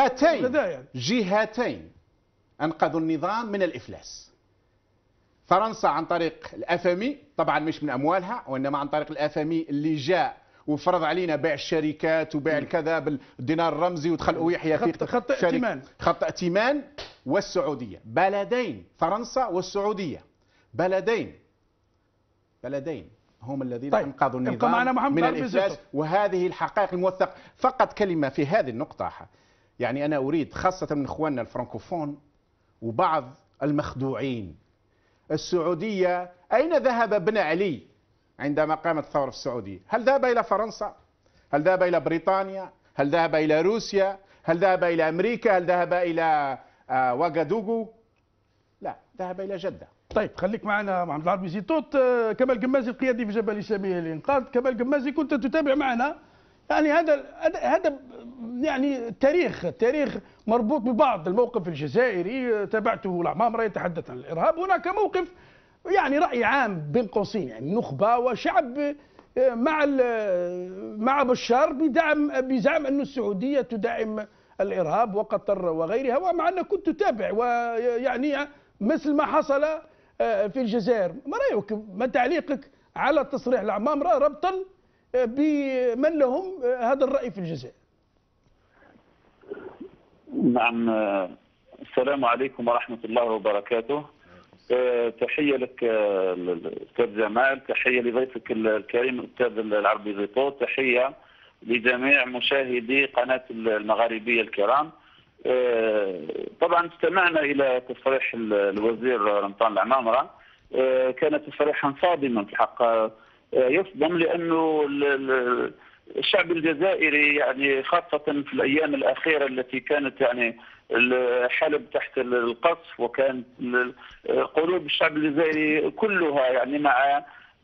جهتين أنقذوا النظام من الإفلاس. فرنسا عن طريق الأفمي، طبعا مش من أموالها وإنما عن طريق الأفمي اللي جاء وفرض علينا بيع الشركات وبيع الكذا بالدينار الرمزي ودخل يحيى في خط ائتمان. والسعودية، بلدين، فرنسا والسعودية بلدين هم الذين أنقذوا النظام من الإفلاس. وهذه الحقائق الموثقة. فقط كلمة في هذه النقطة، يعني أنا أريد خاصة من إخواننا الفرنكوفون وبعض المخدوعين، السعودية أين ذهب بن علي عندما قامت الثورة في السعودية؟ هل ذهب إلى فرنسا؟ هل ذهب إلى بريطانيا؟ هل ذهب إلى روسيا؟ هل ذهب إلى أمريكا؟ هل ذهب إلى واغادوغو؟ لا، ذهب إلى جدة.
طيب خليك معنا محمد العربي زيتوت. كمال قمازي القيادي في جبهة الإسلامية للإنقاذ. كمال قمازي كنت تتابع معنا، يعني هذا يعني تاريخ مربوط ببعض الموقف الجزائري، تابعته العمامرة يتحدث عن الإرهاب. هناك موقف يعني رأي عام بين قوسين، يعني نخبة وشعب مع بشار بزعم أن السعودية تدعم الإرهاب وقطر وغيرها، ومع أن كنت تتابع ويعني مثل ما حصل في الجزائر. ما رأيك، ما تعليقك على تصريح العمامرة ربطا بمن لهم هذا الرأي في الجزائر؟
نعم، السلام عليكم ورحمة الله وبركاته. تحية لك الأستاذ جمال، تحية لضيفك الكريم الأستاذ العربي زيتوت، تحية لجميع مشاهدي قناة المغاربية الكرام. طبعا استمعنا إلى تصريح الوزير رمضان العمامرة، كان تصريحا صادما في الحق، يصدم لأنه الشعب الجزائري يعني خاصة في الأيام الأخيرة التي كانت يعني حلب تحت القصف، وكانت قلوب الشعب الجزائري كلها يعني مع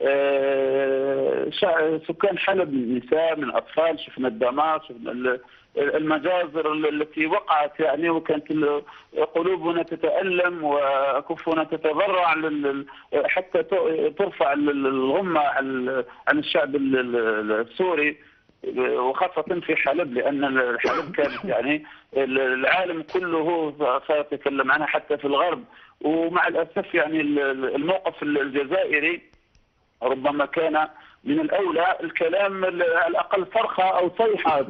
سكان حلب، من نساء من أطفال. شفنا الدمار، شفنا المجازر التي وقعت يعني، وكانت قلوبنا تتألم وكفنا تتضرع حتى ترفع الغمة عن الشعب السوري، وخاصة في حلب، لأن حلب كانت يعني العالم كله صار يتكلم عنها حتى في الغرب. ومع الأسف يعني الموقف الجزائري ربما كان من الأولى الكلام على الأقل صرخة أو صيحة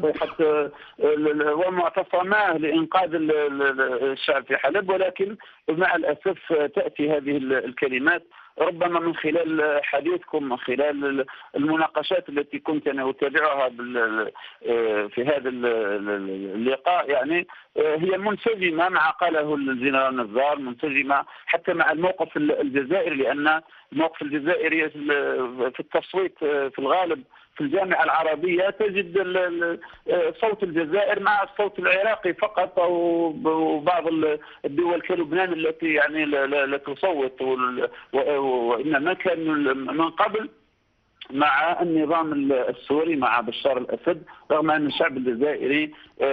ومعتصماه لإنقاذ الشعب في حلب، ولكن مع الأسف تأتي هذه الكلمات ربما من خلال حديثكم، من خلال المناقشات التي كنت أنا أتابعها في هذا اللقاء، يعني هي منسجمة مع قاله الجنرال نزار، منسجمة حتى مع الموقف الجزائري، لأن الموقف الجزائري في التصويت في الغالب في الجامعة العربية تجد صوت الجزائر مع الصوت العراقي فقط، أو بعض الدول كلبنان التي يعني لا تصوت، وإنما كان من قبل مع النظام السوري مع بشار الأسد، رغم أن الشعب الجزائري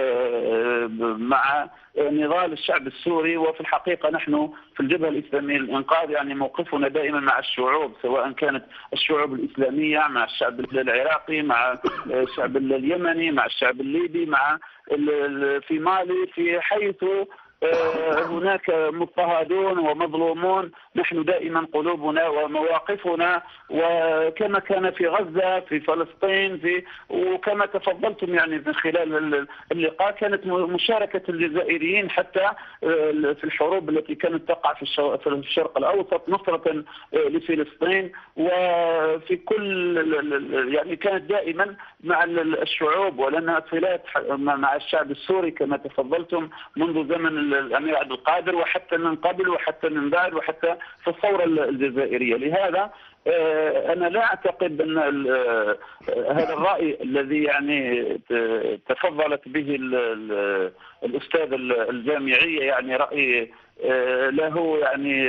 مع نضال الشعب السوري. وفي الحقيقة نحن في الجبهة الإسلامية للإنقاذ يعني موقفنا دائما مع الشعوب، سواء كانت الشعوب الإسلامية، مع الشعب العراقي، مع الشعب اليمني، مع الشعب الليبي، مع في مالي، في حيث هناك مضطهدون ومظلومون، نحن دائما قلوبنا ومواقفنا، وكما كان في غزة، في فلسطين، وكما تفضلتم يعني من خلال اللقاء، كانت مشاركة الجزائريين حتى في الحروب التي كانت تقع في الشرق الأوسط نصرة لفلسطين، وفي كل يعني كانت دائما مع الشعوب، ولنا صلات مع الشعب السوري كما تفضلتم منذ زمن الأمير عبد القادر، وحتى من قبل وحتى من بعد وحتى في الثورة الجزائرية. لهذا أنا لا أعتقد أن هذا الرأي الذي يعني تفضلت به الأستاذ الجامعية يعني رأي له يعني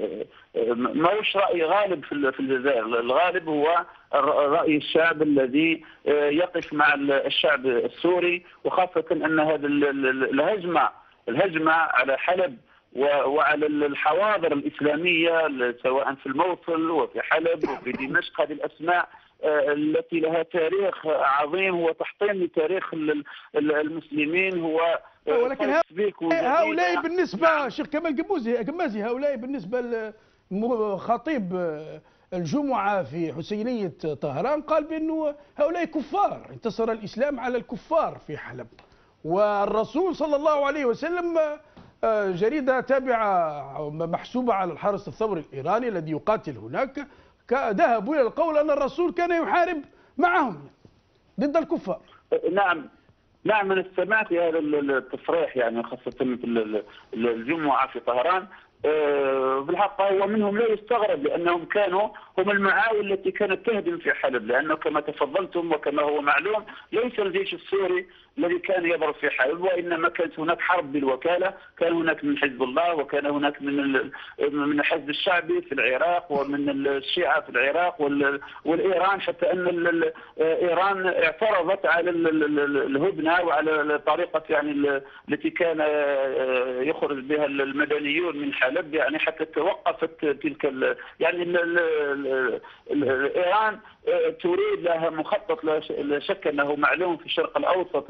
ما هوش رأي غالب في الجزائر. الغالب هو رأي الشعب الذي يقف مع الشعب السوري، وخاصة أن هذا الهجمة على حلب وعلى الحواضر الإسلامية سواء في الموصل وفي حلب وفي دمشق، هذه الأسماء التي لها تاريخ عظيم، هو تحطيم لتاريخ المسلمين، هو
ولكن هؤلاء بالنسبة شيخ كمال قمازي هؤلاء بالنسبة لخطيب الجمعة في حسينية طهران قال بأنه هؤلاء كفار، انتصر الإسلام على الكفار في حلب. والرسول صلى الله عليه وسلم جريدة تابعة محسوبة على الحرس الثوري الإيراني الذي يقاتل هناك ذهبوا إلى القول أن الرسول كان يحارب معهم ضد الكفار.
نعم أنا سمعت هذا التصريح يعني خاصة في الجمعة في طهران. في الحق هو منهم لا يستغرب، لأنهم كانوا هم المعاول التي كانت تهدم في حلب، لأنه كما تفضلتم وكما هو معلوم ليس الجيش السوري الذي كان يضرب في حلب، وإنما كانت هناك حرب بالوكالة، كان هناك من حزب الله، وكان هناك من الحزب الشعبي في العراق، ومن الشيعة في العراق والإيران، حتى أن إيران اعترضت على الهدنة وعلى طريقة يعني التي كان يخرج بها المدنيون من حلب، يعني حتى توقفت تلك يعني إيران تريد لها مخطط لا شك أنه معلوم في الشرق الأوسط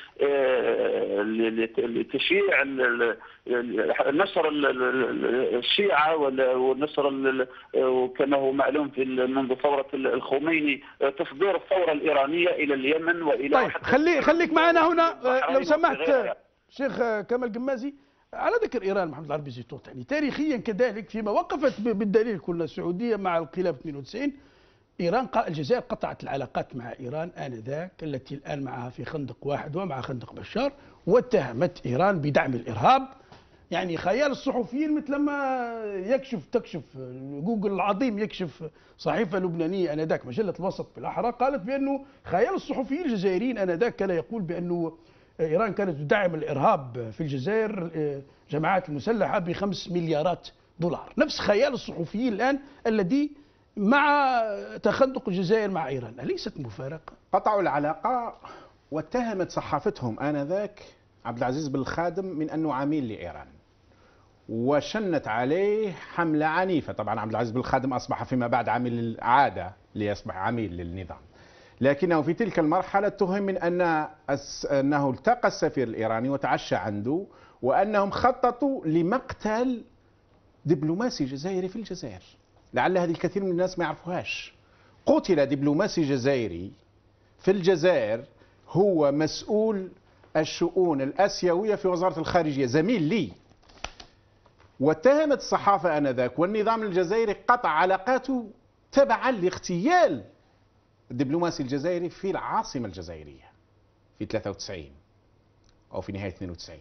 لتشييع نشر الشيعة ونشر وكما هو معلوم في منذ ثورة الخميني تصدير الثورة الإيرانية إلى اليمن وإلى.
طيب خليك معنا هنا لو سمحت شيخ كمال قمازي. على ذكر إيران محمد العربي زيتون، يعني تاريخيا كذلك فيما وقفت بالدليل كنا السعودية مع الانقلاب 92 إيران الجزائر قطعت العلاقات مع إيران آنذاك التي الآن معها في خندق واحد ومع خندق بشار، واتهمت إيران بدعم الإرهاب. يعني خيال الصحفيين مثل ما تكشف جوجل العظيم يكشف صحيفة لبنانية آنذاك مجلة الوسط بالأحرى، قالت بأنه خيال الصحفيين الجزائريين آنذاك كان يقول بأنه إيران كانت تدعم الإرهاب في الجزائر جماعات المسلحة ب5 مليارات دولار. نفس خيال الصحفيين الآن الذي مع تخندق الجزائر مع إيران، أليست مفارقة؟
قطعوا العلاقة واتهمت صحافتهم آنذاك عبد العزيز بن الخادم من أنه عميل لإيران، وشنت عليه حملة عنيفة. طبعا عبد العزيز بن الخادم أصبح فيما بعد عميل العادة ليصبح عميل للنظام، لكنه في تلك المرحلة اتهم من أنه التقى السفير الإيراني وتعشى عنده، وأنهم خططوا لمقتل دبلوماسي جزائري في الجزائر. لعل هذه الكثير من الناس ما يعرفوهاش. قتل دبلوماسي جزائري في الجزائر، هو مسؤول الشؤون الآسيوية في وزارة الخارجية، زميل لي. واتهمت الصحافة آنذاك والنظام الجزائري قطع علاقاته تبعا لاغتيال الدبلوماسي الجزائري في العاصمة الجزائرية في 93 أو في نهاية 92،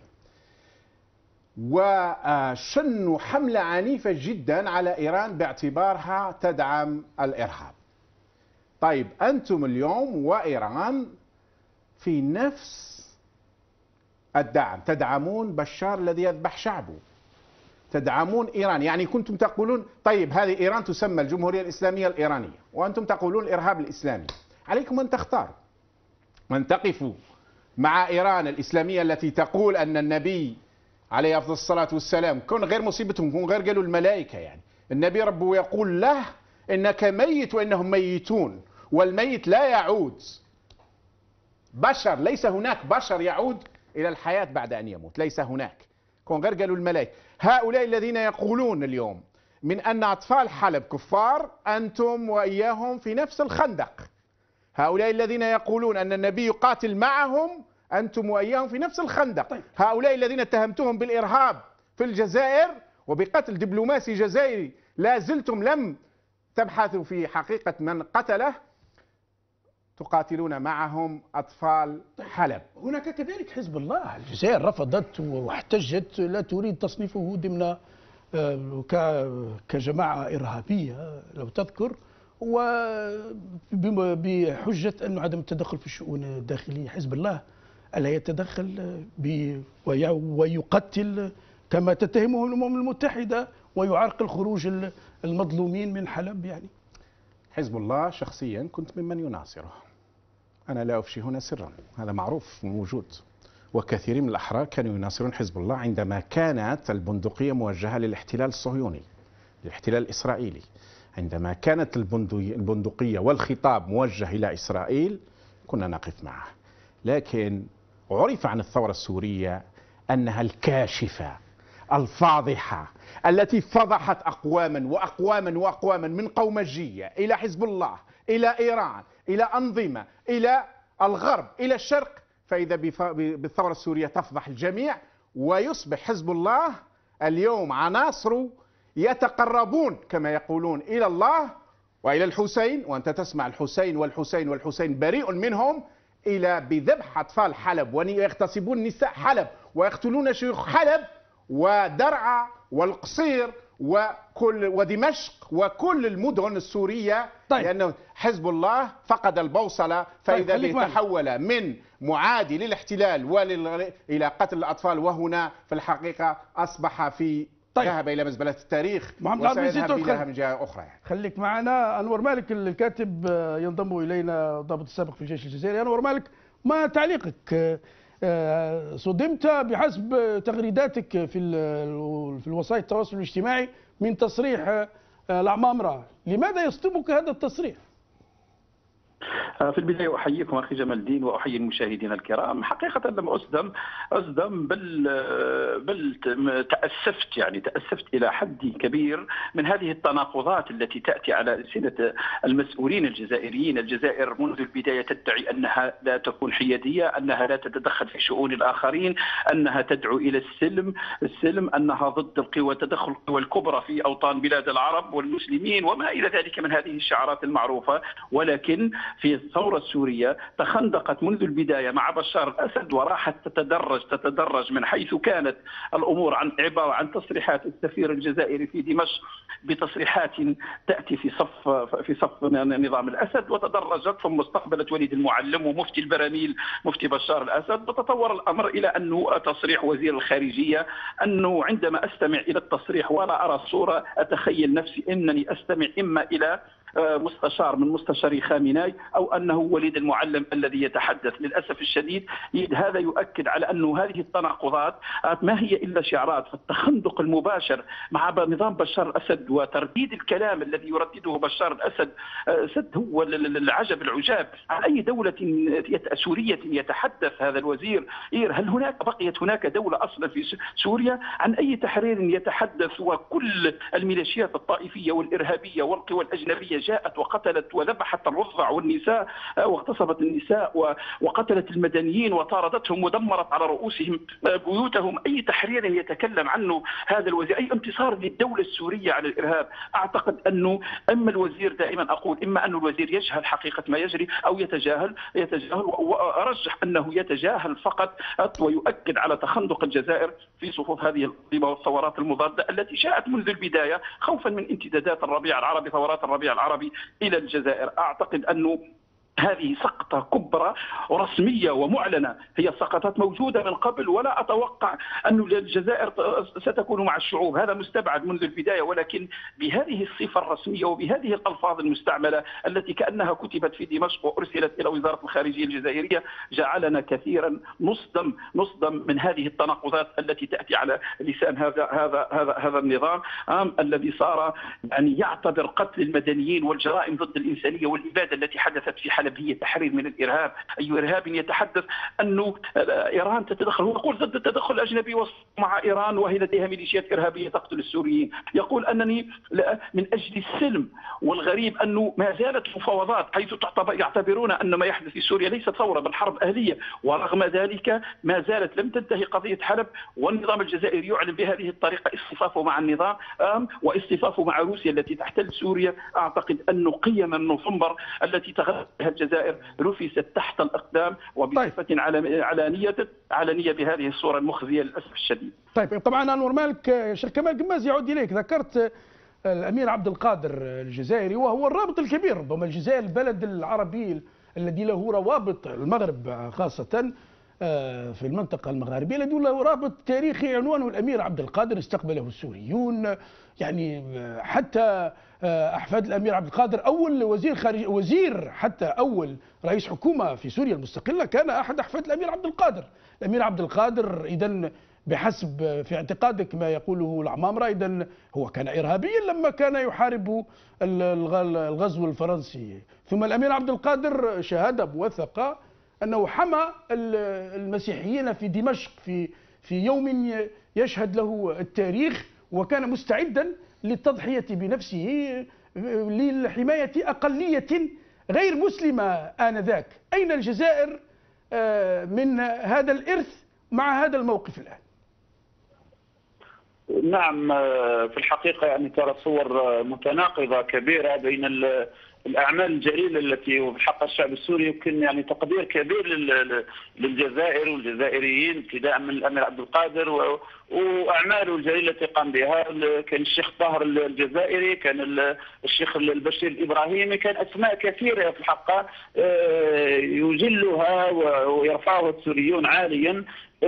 وشنوا حملة عنيفة جدا على إيران باعتبارها تدعم الإرهاب. طيب أنتم اليوم وإيران في نفس الدعم، تدعمون بشار الذي يذبح شعبه، تدعمون إيران. يعني كنتم تقولون طيب هذه إيران تسمى الجمهورية الإسلامية الإيرانية، وأنتم تقولون الإرهاب الإسلامي. عليكم أن تختاروا، وأن تقفوا مع إيران الإسلامية التي تقول أن النبي عليه أفضل الصلاة والسلام، كون غير مصيبتهم، كون غير قالوا الملائكة، يعني النبي ربه يقول له إنك ميت وإنهم ميتون، والميت لا يعود. بشر، ليس هناك بشر يعود إلى الحياة بعد أن يموت، ليس هناك. كون غير قالوا الملائكة. هؤلاء الذين يقولون اليوم من أن أطفال حلب كفار، أنتم وإياهم في نفس الخندق. هؤلاء الذين يقولون أن النبي يقاتل معهم، أنتم وإياهم في نفس الخندق.
طيب.
هؤلاء الذين اتهمتهم بالإرهاب في الجزائر وبقتل دبلوماسي جزائري لا زلتم لم تبحثوا في حقيقة من قتله، تقاتلون معهم أطفال حلب.
هناك كذلك حزب الله. الجزائر رفضت واحتجت لا تريد تصنيفه ضمن كجماعة إرهابية لو تذكر، وبحجة أنه عدم التدخل في الشؤون الداخلية. حزب الله ألا يتدخل ويقتل كما تتهمه الأمم المتحدة ويعرقل خروج المظلومين من حلب؟ يعني
حزب الله شخصيا كنت ممن يناصره، أنا لا أفشي هنا سرا، هذا معروف موجود، وكثير من الأحرار كانوا يناصرون حزب الله عندما كانت البندقية موجهة للاحتلال الصهيوني، للاحتلال الإسرائيلي. عندما كانت البندقية والخطاب موجه إلى إسرائيل كنا نقف معه. لكن عرف عن الثورة السورية أنها الكاشفة الفاضحة التي فضحت أقواما وأقواما وأقواما من قومجية إلى حزب الله إلى إيران إلى أنظمة إلى الغرب إلى الشرق، فإذا بالثورة السورية تفضح الجميع، ويصبح حزب الله اليوم عناصره يتقربون كما يقولون إلى الله وإلى الحسين، وأنت تسمع الحسين والحسين والحسين بريء منهم، إلى بذبح أطفال حلب، ويغتصبون نساء حلب ويقتلون شيوخ حلب ودرعا والقصير ودمشق وكل المدن السورية.
طيب.
لأنه حزب الله فقد البوصلة، فإذا به تحول من معادي للاحتلال إلى قتل الأطفال، وهنا في الحقيقة أصبح في ذهب إلى مزبلة التاريخ وسيذهب إليها من جهة أخرى.
خليك معنا. أنور مالك الكاتب ينضم إلينا، ضابط السابق في الجيش الجزائري. أنور مالك، ما تعليقك؟ صدمت بحسب تغريداتك في وسائل التواصل الاجتماعي من تصريح العمامرة، لماذا يصدمك هذا التصريح؟
في البداية أحييكم أخي جمال الدين وأحيي المشاهدين الكرام. حقيقة لم أصدم بل تأسفت إلى حد كبير من هذه التناقضات التي تأتي على ألسنة المسؤولين الجزائريين. الجزائر منذ البداية تدعي أنها لا تكون حيادية، أنها لا تتدخل في شؤون الآخرين، أنها تدعو إلى السلم، أنها ضد القوى، تدخل القوى الكبرى في أوطان بلاد العرب والمسلمين وما إلى ذلك من هذه الشعارات المعروفة. ولكن في الثورة السورية تخندقت منذ البداية مع بشار الأسد وراحت تتدرج من حيث كانت الأمور عبارة عن تصريحات السفير الجزائري في دمشق بتصريحات تأتي في صف نظام الأسد، وتدرجت ثم استقبلت وليد المعلم ومفتي البراميل مفتي بشار الأسد، وتطور الأمر إلى أنه تصريح وزير الخارجية أنه عندما أستمع إلى التصريح ولا أرى الصورة أتخيل نفسي أنني أستمع إما إلى مستشار من مستشاري خامناي أو أنه وليد المعلم الذي يتحدث. للأسف الشديد هذا يؤكد على أنه هذه التناقضات ما هي إلا شعارات، فالتخندق المباشر مع نظام بشار الأسد وترديد الكلام الذي يردده بشار الأسد هو العجب العجاب. عن أي دولة سورية يتحدث هذا الوزير؟ هل بقيت هناك دولة أصلا في سوريا؟ عن أي تحرير يتحدث؟ وكل الميليشيات الطائفية والإرهابية والقوى الأجنبية جاءت وقتلت وذبحت الرضع والنساء واغتصبت النساء وقتلت المدنيين وطاردتهم ودمرت على رؤوسهم بيوتهم. أي تحرير يتكلم عنه هذا الوزير؟ أي انتصار للدولة السورية على الإرهاب؟ أعتقد أنه أما الوزير دائما أقول إما أن الوزير يجهل حقيقة ما يجري أو يتجاهل، وأرجح أنه يتجاهل فقط، ويؤكد على تخندق الجزائر في صفوف هذه الأنظمة والثورات المضادة التي جاءت منذ البداية خوفا من امتدادات الربيع العربي، ثورات الربيع العربي إلى الجزائر. أعتقد أنه هذه سقطة كبرى ورسمية ومعلنة، هي سقطات موجودة من قبل، ولا أتوقع أن الجزائر ستكون مع الشعوب، هذا مستبعد منذ البداية، ولكن بهذه الصفة الرسمية وبهذه الألفاظ المستعملة التي كأنها كتبت في دمشق وأرسلت إلى وزارة الخارجية الجزائرية جعلنا كثيرا نصدم من هذه التناقضات التي تأتي على لسان هذا النظام الذي صار يعني يعتبر قتل المدنيين والجرائم ضد الإنسانية والإبادة التي حدثت في حلب هي تحرير من الإرهاب. أي إرهاب يتحدث أنه إيران تتدخل؟ هو يقول ضد التدخل الأجنبي مع إيران وهي لديها ميليشيات إرهابية تقتل السوريين. يقول أنني من أجل السلم، والغريب أنه ما زالت مفاوضات حيث يعتبرون أن ما يحدث في سوريا ليست ثورة بل حرب أهلية، ورغم ذلك ما زالت لم تنتهي قضية حلب، والنظام الجزائري يعلن بهذه الطريقة اصطفافه مع النظام واصطفافه مع روسيا التي تحتل سوريا. أعتقد أنه قيم النوفمبر التي تغذى الجزائر رفست تحت الأقدام وبصفة علانية بهذه الصورة المخزية للأسف الشديد.
طيب طبعا أنور مالك، شيخ كمال قماز يعود إليك، ذكرت الأمير عبد القادر الجزائري وهو الرابط الكبير، ربما الجزائر البلد العربي الذي له روابط، المغرب خاصة في المنطقة المغاربية الذي له رابط تاريخي عنوانه الأمير عبد القادر، استقبله السوريون، يعني حتى أحفاد الأمير عبد القادر أول وزير خارجية، وزير حتى أول رئيس حكومة في سوريا المستقلة كان أحد أحفاد الأمير عبد القادر. الأمير عبد القادر إذن بحسب في اعتقادك ما يقوله العمامرة إذن هو كان إرهابيا لما كان يحارب الغزو الفرنسي، ثم الأمير عبد القادر شهادة موثقة أنه حمى المسيحيين في دمشق في يوم يشهد له التاريخ، وكان مستعدا للتضحية بنفسه لحماية أقلية غير مسلمة آنذاك. أين الجزائر من هذا الإرث مع هذا الموقف الآن؟
نعم، في الحقيقة يعني ترى صور متناقضة كبيرة بين الأعمال الجليلة التي وبحق الشعب السوري يمكن يعني تقدير كبير للجزائر والجزائريين ابتداء من الأمير عبد القادر وأعماله الجليلة التي قام بها. كان الشيخ طاهر الجزائري، كان الشيخ البشير الإبراهيمي، كان أسماء كثيرة في الحقيقة يجلها ويرفعها السوريون عاليا.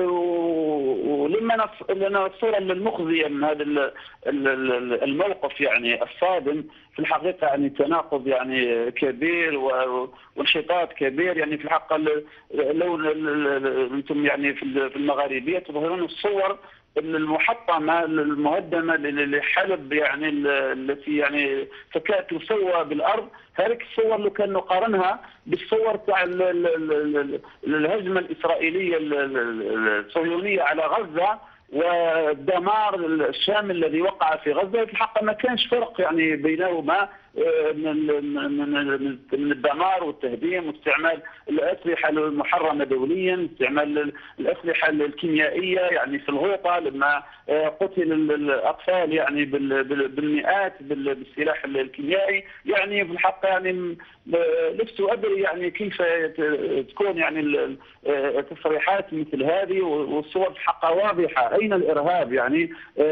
ولما لنا الصورة المخزية من هذا الموقف يعني الصادم في الحقيقة يعني تناقض يعني كبير وانحطاط كبير. يعني في الحقيقة لو أنتم يعني في المغاربية تظهرون الصور المحطمة المهدمة لحلب يعني التي يعني تكاد تسوى بالأرض. هذيك الصور لو كان نقارنها بالصور تاع الهجمة الإسرائيلية الصهيونية على غزة والدمار الشامل الذي وقع في غزة، في الحقيقة ما كانش فرق يعني بينهما من الدمار والتهديم واستعمال الأسلحة المحرمة دوليا، استعمال الأسلحة الكيميائية يعني في الغوطة لما قتل الأطفال يعني بالمئات بالسلاح الكيميائي. يعني في الحق يعني لست أدري يعني كيف تكون يعني تصريحات مثل هذه والصور في الحق واضحة. أين الإرهاب؟ يعني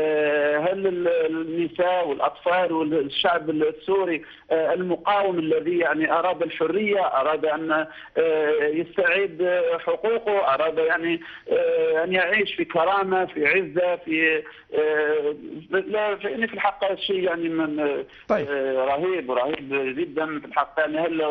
هل النساء والأطفال والشعب السوري المقاوم الذي يعني أراد الحرية، أراد أن يستعيد حقوقه، أراد يعني أن يعيش في كرامة في عزة في لا في الحق شيء يعني من
طيب.
رهيب جدا في الحق. يعني هل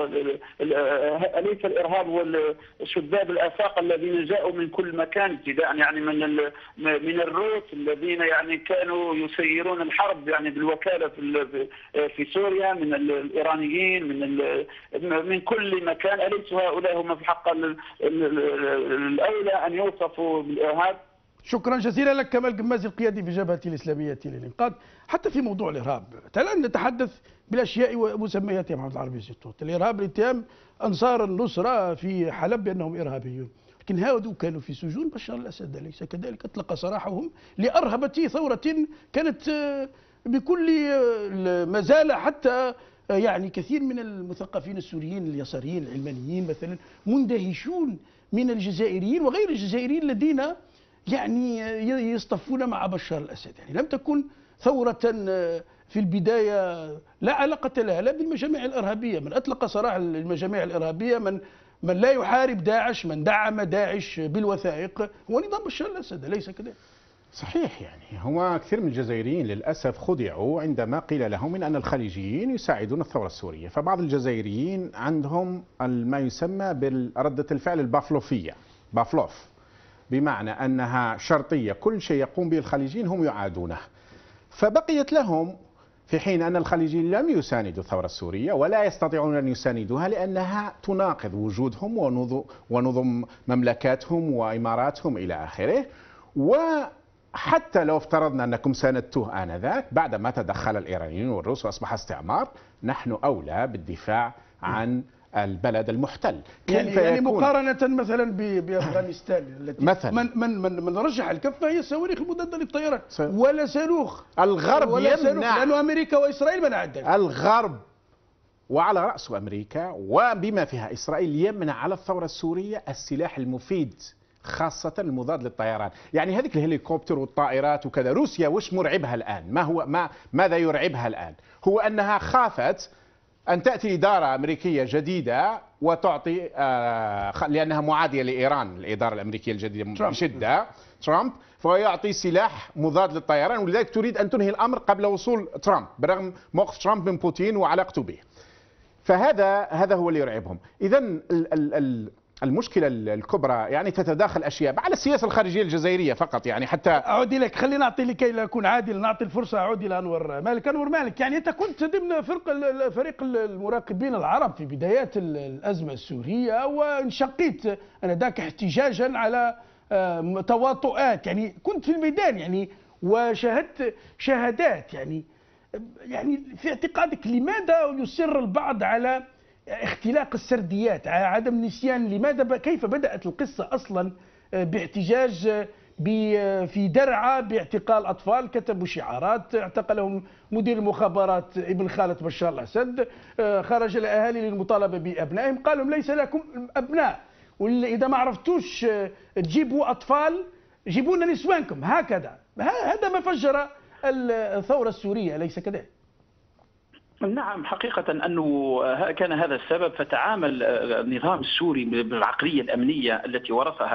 أليس الإرهاب والشباب الآفاق الذين جاءوا من كل مكان ابتداء يعني من الروس الذين يعني كانوا يسيرون الحرب يعني بالوكالة في سوريا، من الإيرانيين من كل مكان، أليس هؤلاء هم في الحق الأولى أن يوصفوا بالإرهاب؟
شكرا جزيلا لك كمال قمازي القيادي في جبهة الإسلامية للإنقاذ. حتى في موضوع الإرهاب الآن نتحدث بالأشياء ومسمياتها محمد العربي الزيتوت. الإرهاب لاتهام أنصار النصرة في حلب بأنهم إرهابيون، لكن هؤلاء كانوا في سجون بشار الأسد، أليس كذلك؟ أطلق سراحهم لأرهبة ثورة كانت بكل مزالة. حتى يعني كثير من المثقفين السوريين اليساريين العلمانيين مثلا مندهشون من الجزائريين وغير الجزائريين الذين يعني يصطفون مع بشار الأسد. يعني لم تكن ثورة في البداية لا علاقة لها لا بالمجاميع الإرهابية. من أطلق سراح المجاميع الإرهابية من لا يحارب داعش، من دعم داعش بالوثائق هو نظام بشار الأسد، أليس كذلك؟
صحيح. يعني هو كثير من الجزائريين للأسف خدعوا عندما قيل لهم من أن الخليجيين يساعدون الثورة السورية. فبعض الجزائريين عندهم ما يسمى بردة الفعل البافلوفية، بافلوف، بمعنى أنها شرطية، كل شيء يقوم به الخليجيين هم يعادونه. فبقيت لهم في حين أن الخليجيين لم يساندوا الثورة السورية ولا يستطيعون أن يساندوها لأنها تناقض وجودهم ونظم مملكاتهم وإماراتهم إلى آخره. وحتى لو افترضنا أنكم ساندتوه آنذاك بعدما تدخل الإيرانيين والروس وأصبح استعمار، نحن أولى بالدفاع عن البلد المحتل.
يعني مقارنة مثلا بأفغانستان التي
مثلا
من رجح الكفة هي الصواريخ المضادة للطيران ولا صاروخ.
الغرب
ولا
يمنع،
لأنه أمريكا وإسرائيل منعت ذلك.
الغرب وعلى رأسه أمريكا وبما فيها إسرائيل يمنع على الثورة السورية السلاح المفيد خاصة المضاد للطيران. يعني هذيك الهليكوبتر والطائرات وكذا، روسيا وش مرعبها الآن؟ ماذا يرعبها الآن؟ هو أنها خافت أن تأتي إدارة أمريكية جديدة وتعطي لأنها معادية لإيران، الإدارة الأمريكية الجديدة بشدة ترامب، فيعطي سلاح مضاد للطيران، ولذلك تريد أن تنهي الأمر قبل وصول ترامب برغم موقف ترامب من بوتين وعلاقته به. فهذا هو اللي يرعبهم. إذن المشكلة الكبرى يعني تتداخل أشياء على السياسة الخارجية الجزائرية فقط. يعني حتى
أعود إليك، خلينا نعطي لكي لا أكون عادل نعطي الفرصة. أعود إلى أنور مالك. يعني أنت كنت ضمن فريق المراقبين العرب في بدايات الأزمة السورية وانشقيت أنذاك احتجاجا على تواطؤات. يعني كنت في الميدان يعني وشاهدت شهادات. يعني في اعتقادك لماذا يصر البعض على اختلاق السرديات، عدم نسيان لماذا كيف بدأت القصة أصلا باحتجاج في درعا باعتقال أطفال كتبوا شعارات، اعتقلهم مدير المخابرات ابن خالة بشار الأسد، خرج الأهالي للمطالبة بأبنائهم، قال لهم ليس لكم أبناء، وإذا ما عرفتوش تجيبوا أطفال جيبوا لنا نسوانكم. هكذا هذا ما فجر الثورة السورية، أليس كذلك؟
نعم، حقيقة أنه كان هذا السبب. فتعامل النظام السوري بالعقلية الأمنية التي ورثها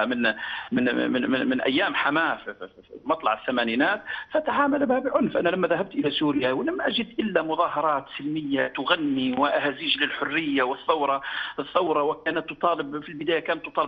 من أيام حماه في مطلع الثمانينات، فتعامل بها بعنف. أنا لما ذهبت إلى سوريا ولم أجد إلا مظاهرات سلمية تغني وأهازيج للحرية والثورة، وكانت تطالب في البداية كانت تطالب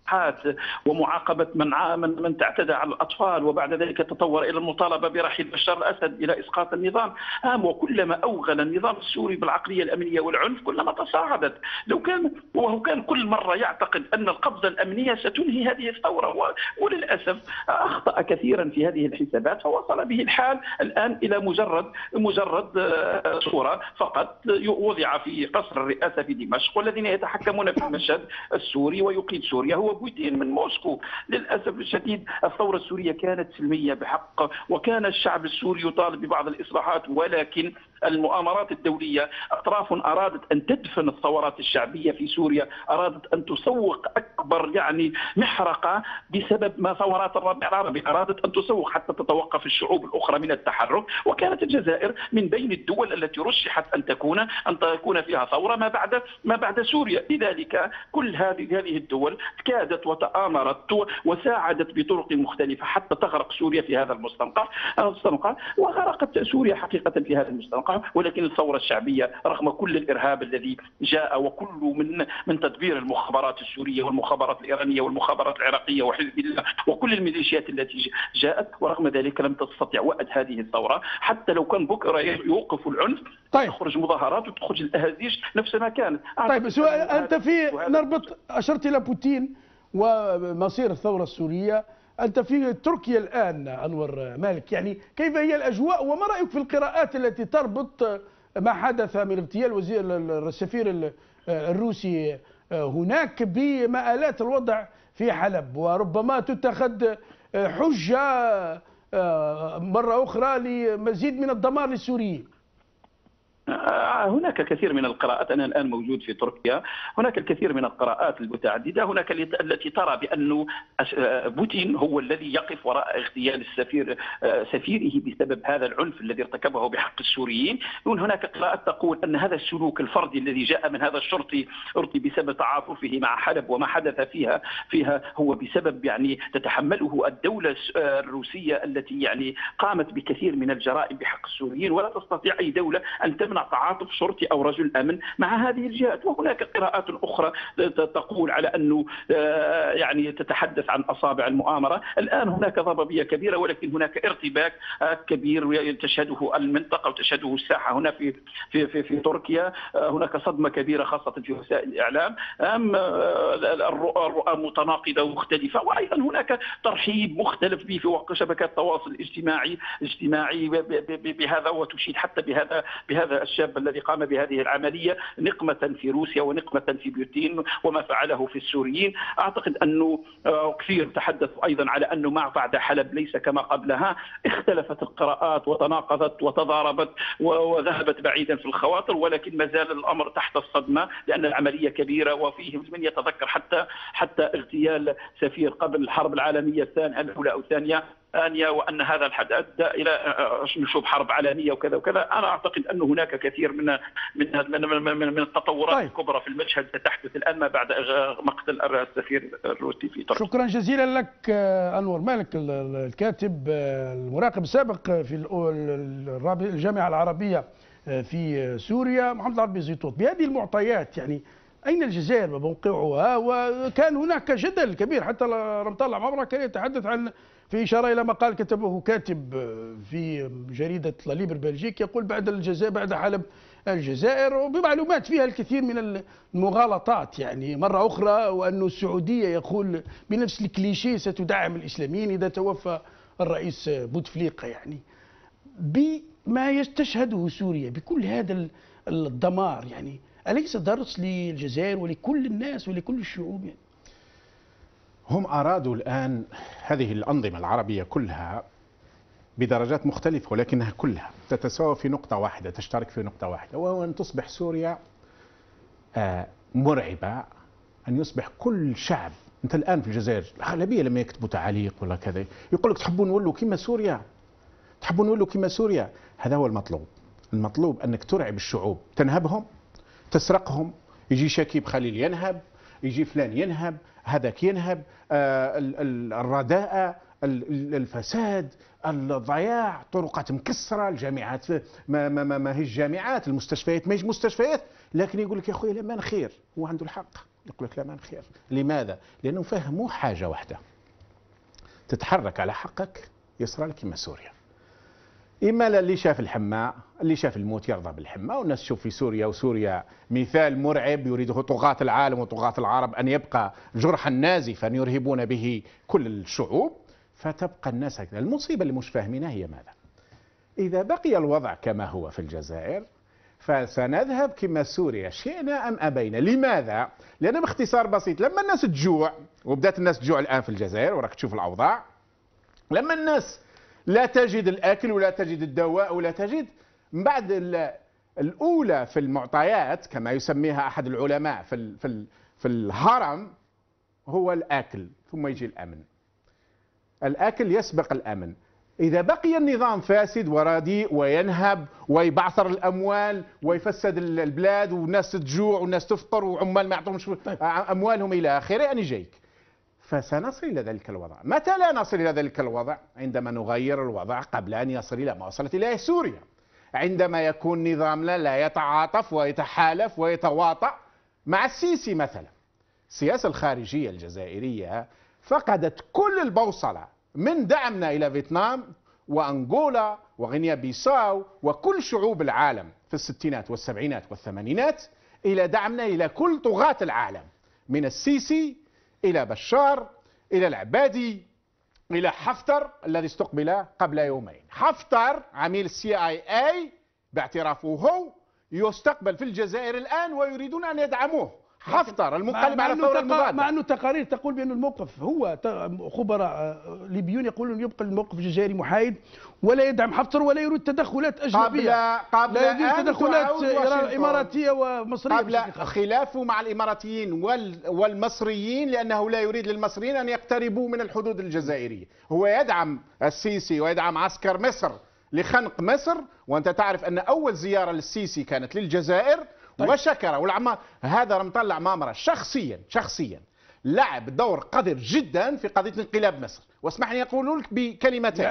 ومعاقبة من تعتدى على الأطفال، وبعد ذلك تطور إلى المطالبة برحيل بشار الأسد إلى إسقاط النظام. وكلما أوغل النظام السوري بالعقلية الأمنية والعنف كلما تصاعدت. كان كل مرة يعتقد أن القبضة الأمنية ستنهي هذه الثورة، وللأسف أخطأ كثيرا في هذه الحسابات، فوصل به الحال الآن إلى مجرد صورة فقط وضع في قصر الرئاسة في دمشق، والذين يتحكمون في المشهد السوري ويقيد سوريا هو بوتين من موسكو. للأسف الشديد الثورة السورية كانت سلمية بحق، وكان الشعب السوري يطالب ببعض الإصلاحات، ولكن المؤامرات الدولية أطراف أرادت أن تدفن الثورات الشعبية في سوريا، أرادت أن تسوق أكبر محرقة بسبب ما ثورات الربيع العربي، أرادت أن تسوق حتى تتوقف الشعوب الأخرى من التحرك. وكانت الجزائر من بين الدول التي رشحت أن تكون فيها ثورة ما بعد سوريا. لذلك كل هذه الدول كادت وتآمرت وساعدت بطرق مختلفة حتى تغرق سوريا في هذا المستنقع، وغرقت سوريا حقيقة في هذا المستنقع. ولكن الثورة الشعبية رغم كل الإرهاب الذي جاء وكل من تدبير المخابرات السورية والمخابرات الإيرانية والمخابرات العراقية وحزب الله وكل الميليشيات التي جاءت، ورغم ذلك لم تستطع وأد هذه الثورة. حتى لو كان بكرة يوقف العنف تخرج مظاهرات وتخرج الأهازيج نفس ما كانت.
طيب سؤال، أنت في نربط أشرت إلى بوتين ومصير الثورة السورية، أنت في تركيا الآن أنور مالك، يعني كيف هي الأجواء وما رأيك في القراءات التي تربط ما حدث من اغتيال السفير الروسي هناك بمآلات الوضع في حلب، وربما تتخذ حجة مرة أخرى لمزيد من الدمار للسوريين؟
هناك كثير من القراءات، أنا الآن موجود في تركيا، هناك الكثير من القراءات المتعددة. هناك التي ترى بأن بوتين هو الذي يقف وراء اغتيال سفيره بسبب هذا العنف الذي ارتكبه بحق السوريين. هناك قراءات تقول أن هذا السلوك الفردي الذي جاء من هذا الشرطي بسبب تعاطفه مع حلب وما حدث فيها هو بسبب تتحمله الدولة الروسية التي قامت بكثير من الجرائم بحق السوريين، ولا تستطيع أي دولة أن تمنع تعاطف شرطي أو رجل أمن مع هذه الجهات. وهناك قراءات أخرى تقول على أنه تتحدث عن أصابع المؤامرة. الآن هناك ضبابية كبيرة، ولكن هناك ارتباك كبير تشهده المنطقة وتشهده الساحة هنا في تركيا. هناك صدمة كبيرة خاصة في وسائل الإعلام، الرؤى متناقضة ومختلفة، وأيضا هناك ترحيب مختلف به في شبكات التواصل الاجتماعي بهذا، وتشيد حتى بهذا الشاب الذي قام بهذه العملية نقمة في روسيا ونقمة في بوتين وما فعله في السوريين. أعتقد أنه كثير تحدثوا أيضا على أنه ما بعد حلب ليس كما قبلها. اختلفت القراءات وتناقضت وتضاربت وذهبت بعيدا في الخواطر، ولكن ما زال الأمر تحت الصدمة لأن العملية كبيرة. وفيه من يتذكر حتى اغتيال سفير قبل الحرب العالمية الأولى أو الثانية، وأن هذا الحد أدى إلى نشوب حرب عالمية وكذا وكذا. أنا أعتقد أن هناك كثير من التطورات الكبرى في المشهد ستحدث الآن ما بعد مقتل السفير الروسي في تركيا.
شكرا جزيلا لك أنور مالك، الكاتب المراقب السابق في الجامعة العربية في سوريا. محمد العربي زيطوط، بهذه المعطيات أين الجزائر وموقعها؟ وكان هناك جدل كبير، حتى رمضان العمامرة كان يتحدث عن، في إشارة إلى مقال كتبه كاتب في جريدة لاليبر بلجيك، يقول بعد حلب الجزائر، وبمعلومات فيها الكثير من المغالطات مرة أخرى، وأن السعودية يقول بنفس الكليشيه ستدعم الإسلاميين إذا توفى الرئيس بوتفليقة. بما تشهده سوريا بكل هذا الدمار، أليس درس للجزائر ولكل الناس ولكل الشعوب؟
هم أرادوا الآن هذه الأنظمة العربية كلها بدرجات مختلفة، ولكنها كلها تتساوى في نقطة واحدة، تشترك في نقطة واحدة، وهو أن تصبح سوريا مرعبة، أن يصبح كل شعب. أنت الآن في الجزائر الأغلبية لما يكتبوا تعليق ولا كذا يقول لك تحبون نولوا كما سوريا، تحبون نولوا كما سوريا. هذا هو المطلوب أنك ترعب الشعوب، تنهبهم، تسرقهم، يجي شكيب خليل ينهب، يجي فلان ينهب، هذاك ينهب، الرداءة، الفساد، الضياع، طرقات مكسرة، الجامعات ما هي الجامعات، المستشفيات ما هيش مستشفيات. لكن يقول لك يا أخوي الأمان خير، هو عنده الحق، يقول لك لا ما نخير. لماذا؟ لأنه فهموا حاجة واحدة، تتحرك على حقك يصرى لك كما سوريا. إما اللي شاف الحماة، اللي شاف الموت يرضى بالحماة، والناس تشوف في سوريا، وسوريا مثال مرعب يريده طغاة العالم وطغاة العرب أن يبقى جرحا نازفا يرهبون به كل الشعوب، فتبقى الناس هكذا. المصيبة اللي مش فاهمينها هي ماذا؟ إذا بقي الوضع كما هو في الجزائر فسنذهب كما سوريا شئنا أم أبينا. لماذا؟ لأن باختصار بسيط، لما الناس تجوع، وبدأت الناس تجوع الآن في الجزائر وراك تشوف الأوضاع، لما الناس لا تجد الأكل ولا تجد الدواء ولا تجد، من بعد الأولى في المعطيات كما يسميها أحد العلماء في الهرم هو الأكل، ثم يجي الأمن. الأكل يسبق الأمن. إذا بقي النظام فاسد ورديء وينهب ويبعثر الأموال ويفسد البلاد والناس تجوع والناس تفطر وعمال ما يعطوهمش أموالهم إلى آخره، أنا جايك. فسنصل إلى ذلك الوضع. متى لا نصل إلى ذلك الوضع؟ عندما نغير الوضع قبل أن يصل إلى ما وصلت إليه سوريا، عندما يكون نظامنا لا يتعاطف ويتحالف ويتواطأ مع السيسي مثلا. السياسة الخارجية الجزائرية فقدت كل البوصلة من دعمنا إلى فيتنام وأنغولا وغينيا بيساو وكل شعوب العالم في الستينات والسبعينات والثمانينات، إلى دعمنا إلى كل طغاة العالم، من السيسي إلى بشار إلى العبادي إلى حفتر الذي استقبل قبل يومين. حفتر عميل CIA باعترافه هو يستقبل في الجزائر الآن ويريدون أن يدعموه. حفتر المنقلب على ثورة المضادة،
مع أنه تقارير تقول بأن الموقف هو خبراء ليبيون يقولون يبقى الموقف الجزائري محايد ولا يدعم حفتر ولا يريد تدخلات أجنبية، لا يريد تدخلات إماراتية ومصرية.
قبل خلافه مع الإماراتيين والمصريين، لأنه لا يريد للمصريين أن يقتربوا من الحدود الجزائرية. هو يدعم السيسي ويدعم عسكر مصر لخنق مصر، وأنت تعرف أن أول زيارة للسيسي كانت للجزائر. طيب. وشكر هذا رمضان العمامرة شخصيا لعب دور قدر جدا في قضية انقلاب مصر. واسمح لي أقول لك بكلمتين،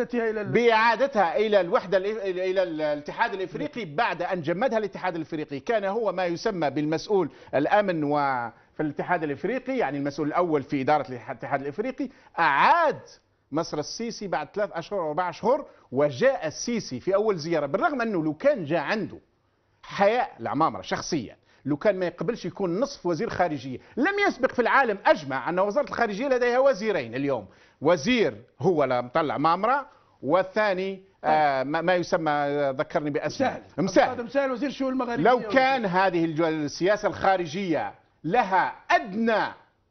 بإعادتها إلى الوحدة إلى الاتحاد الإفريقي بعد أن جمدها الاتحاد الإفريقي. كان هو ما يسمى بالمسؤول الأمن وفي الاتحاد الإفريقي، يعني المسؤول الأول في إدارة الاتحاد الإفريقي. أعاد مصر السيسي بعد 3 أشهر أو 4 أشهر، وجاء السيسي في أول زيارة، بالرغم أنه لو كان جاء عنده حياء العمامرة شخصيا، لو كان ما يقبلش يكون نصف وزير خارجية. لم يسبق في العالم أجمع أن وزارة الخارجية لديها وزيرين اليوم، وزير هو مطلع عمامرة، والثاني ما يسمى ذكرني باسمه مساهل
وزير الشؤون المغاربية.
لو كان هذه السياسة الخارجية لها أدنى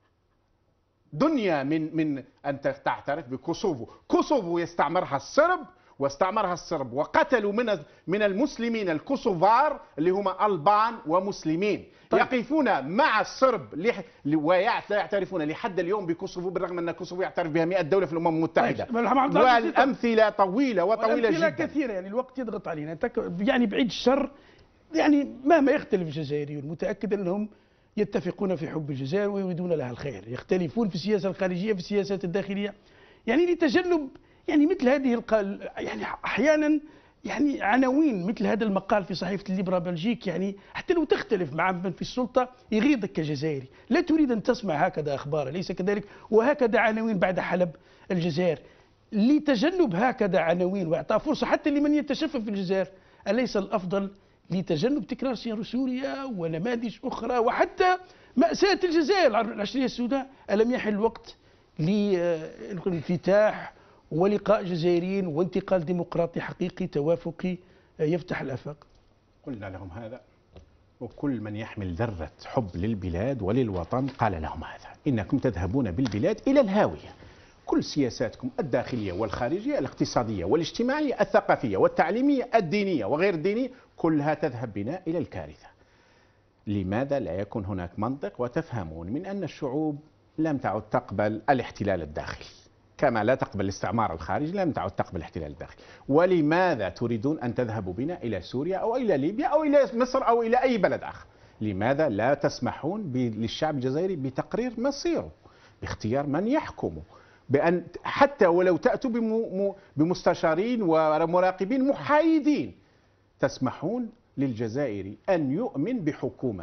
دنيا من أن تعترف بكوسوفو. كوسوفو يستعمرها الصرب وقتلوا من المسلمين الكوسوفار اللي هم ألبان ومسلمين. طيب. يقفون مع الصرب ولا يعترفون لحد اليوم بكوسوفو، بالرغم أن كوسوفو يعترف بها 100 دولة في الأمم المتحدة. طيب. والأمثلة طويلة جدا،
كثيرة. يعني الوقت يضغط علينا، يعني بعيد الشر، يعني مهما يختلف الجزائريون متأكد أنهم يتفقون في حب الجزائر ويريدون لها الخير، يختلفون في السياسة الخارجية في السياسات الداخلية، يعني لتجنب يعني مثل هذه يعني احيانا يعني عناوين مثل هذا المقال في صحيفه الليبرا بلجيك، يعني حتى لو تختلف مع من في السلطه يغيظك كجزائري، لا تريد ان تسمع هكذا اخبار، ليس كذلك؟ وهكذا عناوين بعد حلب الجزائر. لتجنب هكذا عناوين واعطاء فرصه حتى لمن يتشفف في الجزائر، اليس الافضل لتجنب تكرار سوريا ونماذج اخرى وحتى ماساه الجزائر العشريه السوداء؟ الم يحل الوقت للانفتاح ولقاء جزائريين وانتقال ديمقراطي حقيقي توافقي يفتح الآفاق؟
قلنا لهم هذا، وكل من يحمل ذرة حب للبلاد وللوطن قال لهم هذا: إنكم تذهبون بالبلاد إلى الهاوية. كل سياساتكم الداخلية والخارجية، الاقتصادية والاجتماعية، الثقافية والتعليمية، الدينية وغير الدينية، كلها تذهب بنا إلى الكارثة. لماذا لا يكون هناك منطق وتفهمون من أن الشعوب لم تعد تقبل الاحتلال الداخلي كما لا تقبل الاستعمار الخارجي، لم تعد تقبل الاحتلال الداخلي؟ ولماذا تريدون أن تذهبوا بنا إلى سوريا أو إلى ليبيا أو إلى مصر أو إلى أي بلد آخر؟ لماذا لا تسمحون للشعب الجزائري بتقرير مصيره، باختيار من يحكمه، بأن حتى ولو تأتوا بمستشارين ومراقبين محايدين تسمحون للجزائري أن يؤمن بحكومته؟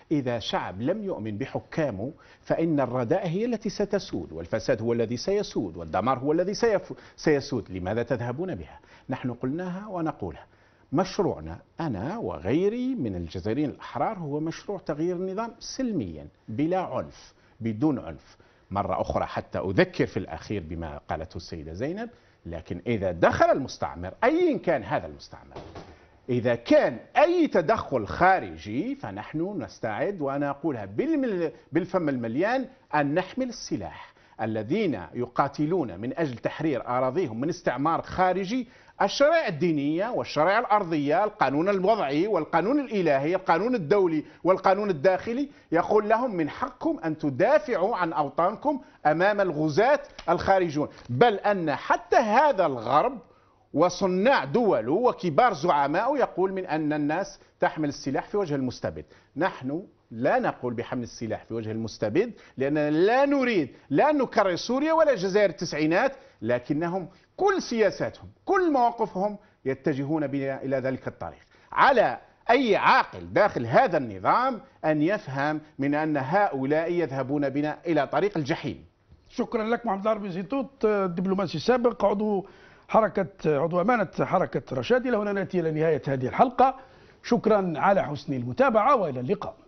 إذا شعب لم يؤمن بحكامه فإن الرداء هي التي ستسود، والفساد هو الذي سيسود، والدمار هو الذي سيسود. لماذا تذهبون بها؟ نحن قلناها ونقولها. مشروعنا أنا وغيري من الجزائريين الأحرار هو مشروع تغيير النظام سلميا بلا عنف، بدون عنف. مرة أخرى حتى أذكر في الأخير بما قالته السيدة زينب، لكن إذا دخل المستعمر أيا كان هذا المستعمر، إذا كان أي تدخل خارجي، فنحن نستعد، وأنا أقولها بالفم المليان، أن نحمل السلاح. الذين يقاتلون من أجل تحرير أراضيهم من استعمار خارجي، الشرائع الدينية والشرائع الأرضية، القانون الوضعي والقانون الإلهي، القانون الدولي والقانون الداخلي، يقول لهم من حقكم أن تدافعوا عن أوطانكم أمام الغزاة الخارجون. بل أن حتى هذا الغرب وصناع دوله وكبار زعماء يقول من أن الناس تحمل السلاح في وجه المستبد. نحن لا نقول بحمل السلاح في وجه المستبد، لأننا لا نريد لا أن نكرر سوريا ولا الجزائر التسعينات، لكنهم كل سياساتهم كل مواقفهم يتجهون بنا إلى ذلك الطريق. على أي عاقل داخل هذا النظام أن يفهم من أن هؤلاء يذهبون بنا إلى طريق الجحيم.
شكرا لك محمد العربي زيتوت، دبلوماسي سابق، عضو أمانة حركة رشاد. إلى هنا نأتي إلى نهاية هذه الحلقة. شكرا على حسن المتابعة وإلى اللقاء.